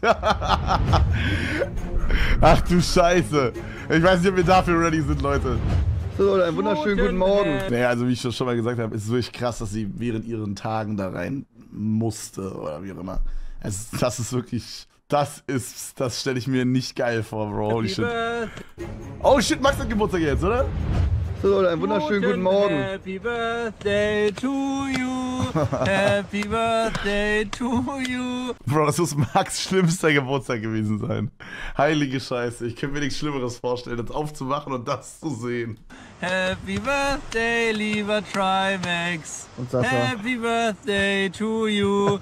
Ach du Scheiße. Ich weiß nicht, ob wir dafür ready sind, Leute. So, einen wunderschönen guten Morgen. Naja, also wie ich das schon mal gesagt habe, ist es wirklich krass, dass sie während ihren Tagen da rein musste oder wie auch immer. Also, das ist wirklich, das ist, das stelle ich mir nicht geil vor, Bro. Holy shit. Oh shit, Max hat Geburtstag jetzt, oder? So, einen wunderschönen guten Morgen. Happy Birthday to you. Happy Birthday to you. Bro, das muss Max' schlimmster Geburtstag gewesen sein. Heilige Scheiße, ich könnte mir nichts Schlimmeres vorstellen, als aufzuwachen und das zu sehen. Happy Birthday, lieber Trimax. Und Sascha. Happy Birthday to you.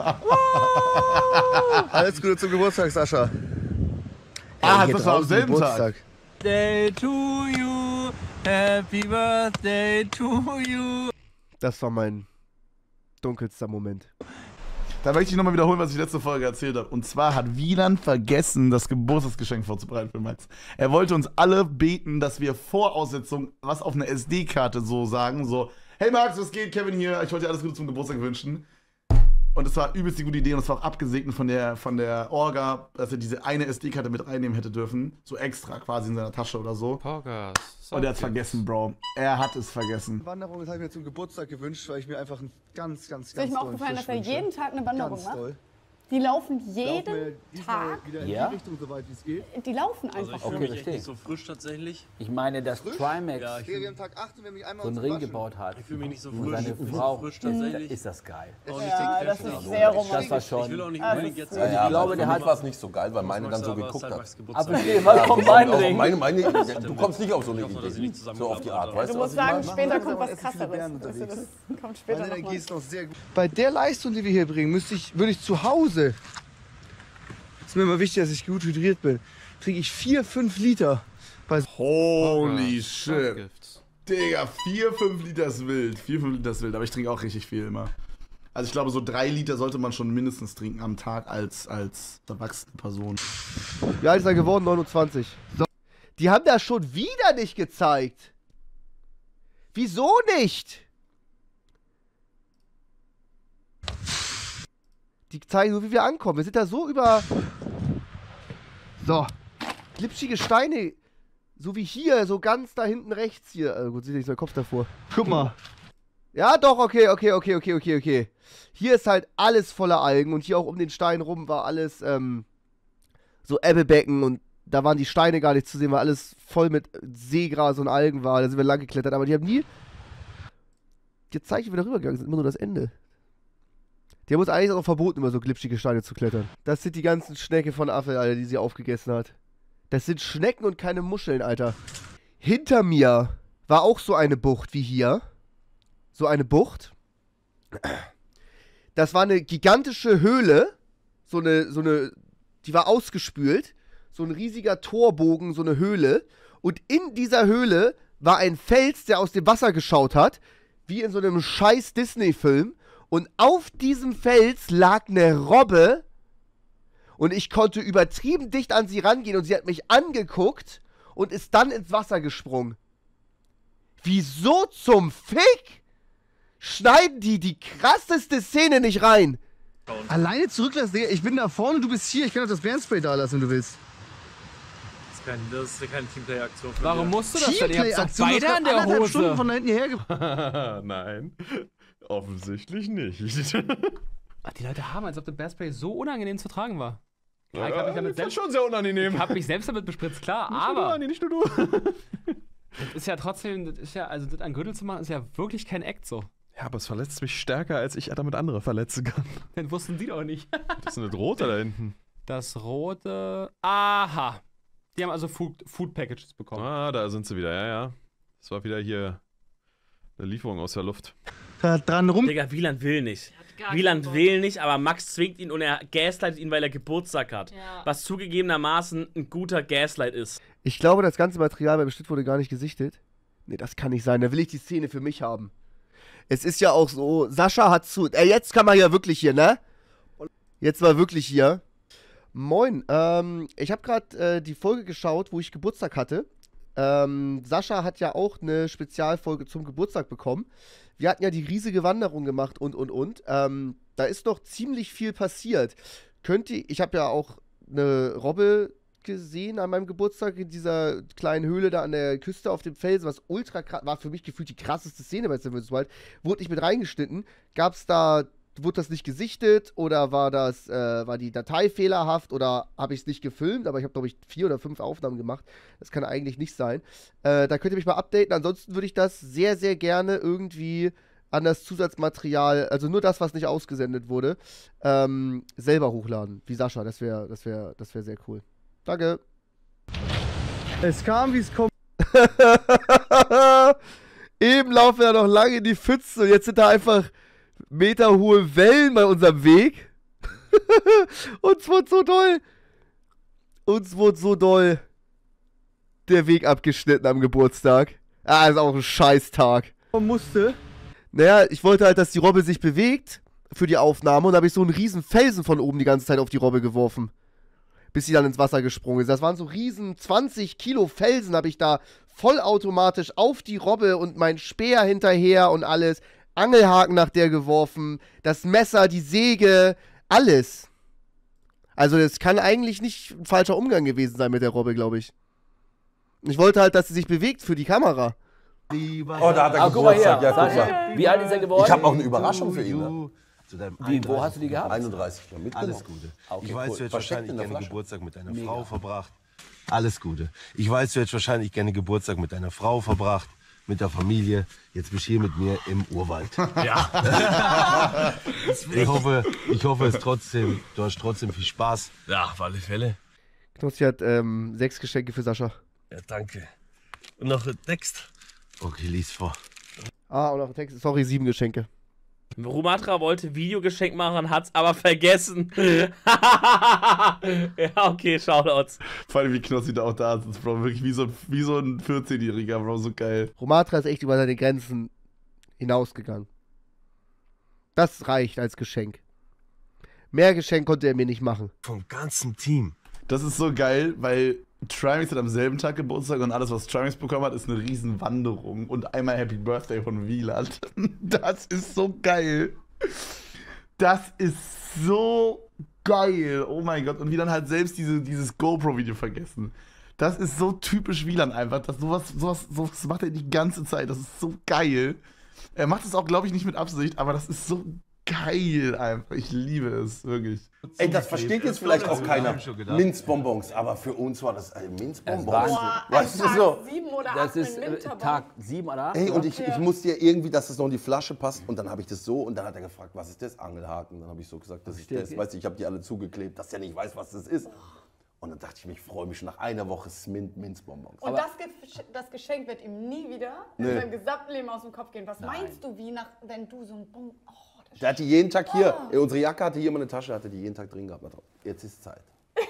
Alles Gute zum Geburtstag, Sascha. Ah, hier das war am draußen selben Geburtstag. Tag. Day to you. Happy Birthday to you. Das war mein dunkelster Moment. Da möchte ich nochmal wiederholen, was ich letzte Folge erzählt habe. Und zwar hat Wieland vergessen, das Geburtstagsgeschenk vorzubereiten für Max. Er wollte uns alle beten, dass wir vor Aussetzung was auf einer S D-Karte so sagen. So, hey Max, was geht? Kevin hier. Ich wollte dir alles Gute zum Geburtstag wünschen. Und es war übelst die gute Idee und es war auch abgesegnet von der, von der Orga, dass er diese eine S D-Karte mit reinnehmen hätte dürfen. So extra quasi in seiner Tasche oder so. Poggers. Und er hat es vergessen, Bro. Er hat es vergessen. Wanderung, das habe ich mir zum Geburtstag gewünscht, weil ich mir einfach einen ganz, ganz, Ist ganz euch mal tollen aufgefallen, Fisch dass er wünsche. jeden Tag eine Wanderung Ganz macht? toll. Die laufen Laufen wir jeden diesmal Tag. wieder in Ja? die Richtung, soweit wie es geht. Die laufen Also ich einfach. fühle Okay, mich echt verstehe. nicht so frisch tatsächlich. Ich meine, dass Frisch? Trimax Ja, ich fühl- Ferientag acht, wenn mich einmal so einen zum Ring Waschen. gebaut hat. Ich fühle mich nicht so Und frisch. seine nicht so Frau, frisch tatsächlich. ist das geil. Auch nicht Ja, den das Crash ist da. sehr romantisch. Das war schon. Ich will auch nicht Das unbedingt ist jetzt. sehr Also ich glaube, der hat war es nicht so geil, weil meine dann so aber geguckt hat. Starbucks Geburtstag. Aber nee, was kommt mein Also Ring? meine, meine, du kommst nicht auf so eine Ich hoffe, dass ich Idee. nicht zusammen So auf die Art, gebaut weißt Du du, musst was ich sagen, meine? später Machen kommt wir was mal Essen für krasseres. Bären Also unterwegs. das kommt später Meine noch Energie mal. ist noch sehr gut. Bei der Leistung, die wir hier bringen, müsste ich, würde ich zu Hause, ist mir immer wichtig, dass ich gut hydriert bin, kriege ich vier, fünf Liter. Bei Holy shit. Digga, vier, fünf Liter ist wild. vier, fünf Liter ist wild, aber ich trinke auch richtig viel immer. Also ich glaube, so drei Liter sollte man schon mindestens trinken am Tag als, als erwachsene Person. Wie alt ist er geworden? neunundzwanzig. So. Die haben das schon wieder nicht gezeigt. Wieso nicht? Die zeigen nur, wie wir ankommen. Wir sind da so über... So. Glitschige Steine. So wie hier, so ganz da hinten rechts hier. Also gut, sieht nicht so der Kopf davor. Guck mal. Ja, doch, okay, okay, okay, okay, okay, okay. Hier ist halt alles voller Algen und hier auch um den Stein rum war alles, ähm, so Ebbebecken und da waren die Steine gar nicht zu sehen, weil alles voll mit Seegras und Algen war. Da sind wir lang geklettert, aber die haben nie... Die Zeichen, wie wir da rübergegangen sind, immer nur das Ende. Die haben uns eigentlich auch verboten, immer so glitschige Steine zu klettern. Das sind die ganzen Schnecke von Affe, Alter, die sie aufgegessen hat. Das sind Schnecken und keine Muscheln, Alter. Hinter mir war auch so eine Bucht wie hier. So eine Bucht. Das war eine gigantische Höhle. So eine, so eine, die war ausgespült. So ein riesiger Torbogen, so eine Höhle. Und in dieser Höhle war ein Fels, der aus dem Wasser geschaut hat. Wie in so einem scheiß Disney-Film. Und auf diesem Fels lag eine Robbe. Und ich konnte übertrieben dicht an sie rangehen. Und sie hat mich angeguckt und ist dann ins Wasser gesprungen. Wieso zum Fick schneiden die die krasseste Szene nicht rein? Alleine zurücklassen, Digga. Ich bin da vorne, du bist hier. Ich kann doch das Bärenspray da lassen, wenn du willst. Das ist, kein, das ist keine Teamplay-Aktion von Warum dir. musst du das denn? Ihr habt doch Teamplay-Aktion, beide das an der hat anderthalb Hose. Stunden von da hinten hierher ge- Nein, offensichtlich nicht. Ach, die Leute haben, als ob der Bearspray so unangenehm zu tragen war. Ja, Ja, ich hab mich ich damit find's selbst schon sehr unangenehm. Ich hab mich selbst damit bespritzt, klar, Nicht nur du, aber Andi, nicht nur du. das ist ja trotzdem, das ist ja, also das an Gürtel zu machen, ist ja wirklich kein Act so. Ja, aber es verletzt mich stärker, als ich damit andere verletzen kann. Den wussten die doch nicht. Das ist eine rote da hinten. Das rote. Aha. Die haben also Food, Food Packages bekommen. Ah, da sind sie wieder, ja, ja. Das war wieder hier eine Lieferung aus der Luft. Da dran rum. Digga, Wieland will nicht. Gar Wieland keinen will nicht, aber Max zwingt ihn und er gaslightet ihn, weil er Geburtstag hat. Ja. Was zugegebenermaßen ein guter Gaslight ist. Ich glaube, das ganze Material beim Schnitt wurde gar nicht gesichtet. Nee, das kann nicht sein. Da will ich die Szene für mich haben. Es ist ja auch so, Sascha hat zu... Ey, jetzt kann man ja wirklich hier, ne? Jetzt mal wirklich hier. Moin, ähm, ich habe gerade äh, die Folge geschaut, wo ich Geburtstag hatte. Ähm, Sascha hat ja auch eine Spezialfolge zum Geburtstag bekommen. Wir hatten ja die riesige Wanderung gemacht und, und, und. Ähm, da ist noch ziemlich viel passiert. Könnt ihr, ich habe ja auch eine Robbe gesehen an meinem Geburtstag in dieser kleinen Höhle da an der Küste auf dem Felsen, was ultra krass, war für mich gefühlt die krasseste Szene bei Seven versus. Wild. Wurde nicht mit reingeschnitten. Gab es da, wurde das nicht gesichtet oder war das, äh, war die Datei fehlerhaft oder habe ich es nicht gefilmt, aber ich habe, glaube ich, vier oder fünf Aufnahmen gemacht. Das kann eigentlich nicht sein. Äh, da könnt ihr mich mal updaten. Ansonsten würde ich das sehr, sehr gerne irgendwie an das Zusatzmaterial, also nur das, was nicht ausgesendet wurde, ähm, selber hochladen, wie Sascha. Das wäre, das wäre, das wäre sehr cool. Danke. Es kam, wie es kommt. Eben laufen wir noch lange in die Pfütze und jetzt sind da einfach meterhohe Wellen bei unserem Weg. Uns wurde so doll. Uns wurde so doll der Weg abgeschnitten am Geburtstag. Ah, ist auch ein Scheißtag. Man musste. Naja, ich wollte halt, dass die Robbe sich bewegt für die Aufnahme und da habe ich so einen riesen Felsen von oben die ganze Zeit auf die Robbe geworfen. Bis sie dann ins Wasser gesprungen ist. Das waren so riesen zwanzig Kilo Felsen, habe ich da vollautomatisch auf die Robbe und mein Speer hinterher und alles. Angelhaken nach der geworfen, das Messer, die Säge, alles. Also das kann eigentlich nicht ein falscher Umgang gewesen sein mit der Robbe, glaube ich. Ich wollte halt, dass sie sich bewegt für die Kamera. Oh, da hat er Ah, guck mal Geburtstag. her. Ja, guck Sascha, mal. wie alt ist er geworden? Ich habe auch eine Überraschung für ihn. Ne? Wie, wo hast du die gehabt? einunddreißig. Ja, mitgenommen. Alles Gute. Okay, ich weiß, cool. du hättest Versteckt wahrscheinlich in der gerne Flasche. Geburtstag mit deiner Mega. Frau verbracht. Alles Gute. Ich weiß, du hättest wahrscheinlich gerne Geburtstag mit deiner Frau verbracht, mit der Familie. Jetzt bist du hier mit mir im Urwald. Ja. ich, hoffe, ich hoffe es trotzdem, du hast trotzdem viel Spaß. Ja, auf alle Fälle. Knossi hat ähm, sechs Geschenke für Sascha. Ja, danke. Und noch ein Text. Okay, lies vor. Ah, und noch ein Text. Sorry, sieben Geschenke. Rumatra wollte Videogeschenk machen, hat's aber vergessen. Ja, okay, Shoutouts. Vor allem wie Knossi da auch da sitzt, Bro. Wirklich wie so, ein- wie so ein vierzehnjähriger, Bro. So geil. Romatra ist echt über seine Grenzen hinausgegangen. Das reicht als Geschenk. Mehr Geschenk konnte er mir nicht machen. Vom ganzen Team. Das ist so geil, weil Trimax hat am selben Tag Geburtstag und alles, was Trimax bekommen hat, ist eine riesen Wanderung und einmal Happy Birthday von Wieland. Das ist so geil. Das ist so geil. Oh mein Gott. Und Wieland hat selbst diese, dieses GoPro-Video vergessen. Das ist so typisch Wieland einfach. Das, sowas, sowas, sowas macht er die ganze Zeit. Das ist so geil. Er macht es auch, glaube ich, nicht mit Absicht, aber das ist so geil einfach. Ich liebe es, wirklich. Ey, das versteht jetzt vielleicht auch keiner. schon gedacht. Minzbonbons, aber für uns war das ey, Minzbonbons. war- Weißt du so? Sieben oder Das acht ist mit äh, Minterbon. Tag sieben oder acht. Ey, und oder? ich, ich musste ja irgendwie, dass es noch in die Flasche passt. Und dann habe ich das so und dann hat er gefragt, was ist das? Angelhaken. Dann habe ich so gesagt, das ist das. Weißt du, ich habe die alle zugeklebt, dass er nicht weiß, was das ist. Und dann dachte ich mir, ich freue mich schon nach einer Woche Smint Minzbonbons. Und das, Ge- das Geschenk wird ihm nie wieder Nee. in seinem gesamten Leben aus dem Kopf gehen. Was meinst du, wie nach, wenn du so ein Bon... Oh, das Der hat die jeden Tag hier. Ey, unsere Jacke hatte hier immer eine Tasche, hatte die jeden Tag drin gehabt. Jetzt ist Zeit.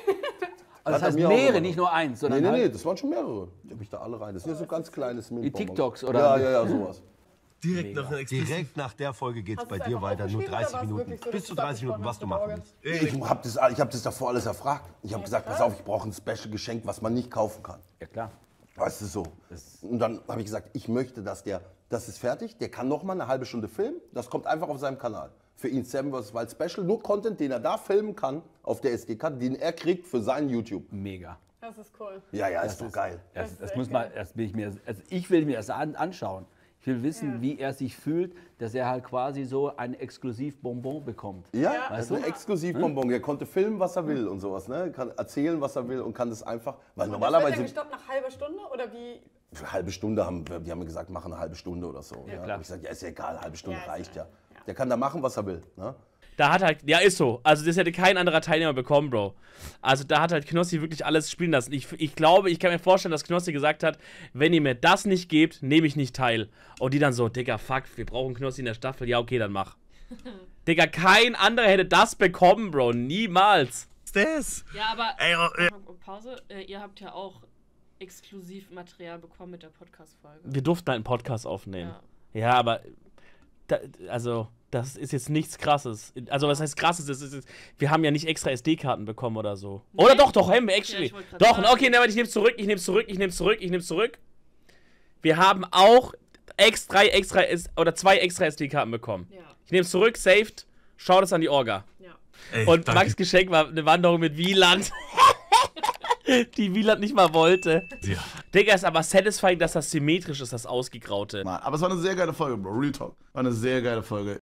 Also das Hat er heißt mir auch mehrere, gemacht. nicht nur eins, sondern Nee, nee, nee, halt das waren schon mehrere. Die habe ich da alle rein. Das sind ja so ganz kleines Mint. Die TikToks, oder? Ja, ja, ja, sowas. Direkt nach, Direkt nach der Folge geht's Hast bei du's dir einfach weiter. Nur aufgeschrieben oder dreißig war's Minuten. wirklich so, Bis dass zu du dreißig Minuten, was du abgesprochen machen hast willst. Ich habe das, ich hab das davor alles erfragt. Ich habe gesagt, pass auf, ich brauche ein Special-Geschenk, was man nicht kaufen kann. Ja, klar. Weißt du so. Und dann habe ich gesagt, ich möchte, dass der, das ist fertig, der kann noch mal eine halbe Stunde filmen. Das kommt einfach auf seinem Kanal. Für ihn Seven versus. Wild Special. Nur Content, den er da filmen kann, auf der S D-Karte, den er kriegt für seinen YouTube. Mega. Das ist cool. Ja, ja, Das ist doch ist- geil. Das, ist das echt muss man, das will ich mir, also ich will mir das an, anschauen. Ich will wissen, wie er sich fühlt, dass er halt quasi so ein Exklusivbonbon bekommt. Ja, Weißt das ist du? ein Exklusivbonbon. Er konnte filmen, was er will und sowas. Ne? Kann erzählen, was er will und kann das einfach. Weil Und das wird normalerweise. dann gestoppt nach halber Stunde oder wie? Für eine halbe Stunde haben wir, die haben mir gesagt, machen eine halbe Stunde oder so. Ja, klar. Da hab ich gesagt, ja, ist ja egal, eine halbe Stunde Ja, ist reicht ja. Der kann da machen, was er will. Ne? Da hat halt, ja, ist so. Also, das hätte kein anderer Teilnehmer bekommen, Bro. Also, da hat halt Knossi wirklich alles spielen lassen. Ich, ich glaube, ich kann mir vorstellen, dass Knossi gesagt hat, wenn ihr mir das nicht gebt, nehme ich nicht teil. Und die dann so, Digga, fuck, wir brauchen Knossi in der Staffel. Ja, okay, dann mach. Digga, kein anderer hätte das bekommen, Bro. Niemals. Das? Ja, aber. Ey, äh, Pause. Äh, ihr habt ja auch exklusiv Material bekommen mit der Podcast-Folge. Wir durften einen Podcast aufnehmen. Ja, ja aber. Da, also, das ist jetzt nichts Krasses. Also, was heißt Krasses? Das ist, wir haben ja nicht extra S D-Karten bekommen oder so. Nee. Oder doch, doch, haben wir actually. Ja, doch, sagen. Okay, ne, ich nehme zurück, ich nehme zurück, ich nehme zurück, ich nehme zurück. Wir haben auch extra, extra, oder zwei extra S D-Karten bekommen. Ja. Ich nehme zurück, saved, schau das an die Orga. Ja. Ey, und danke. Max' Geschenk war eine Wanderung mit Wieland. Die Wieland nicht mal wollte. Ja. Digga, ist aber satisfying, dass das symmetrisch ist, das Ausgegraute. Mann, aber es war eine sehr geile Folge, Bro. Real Talk. War eine sehr geile Folge.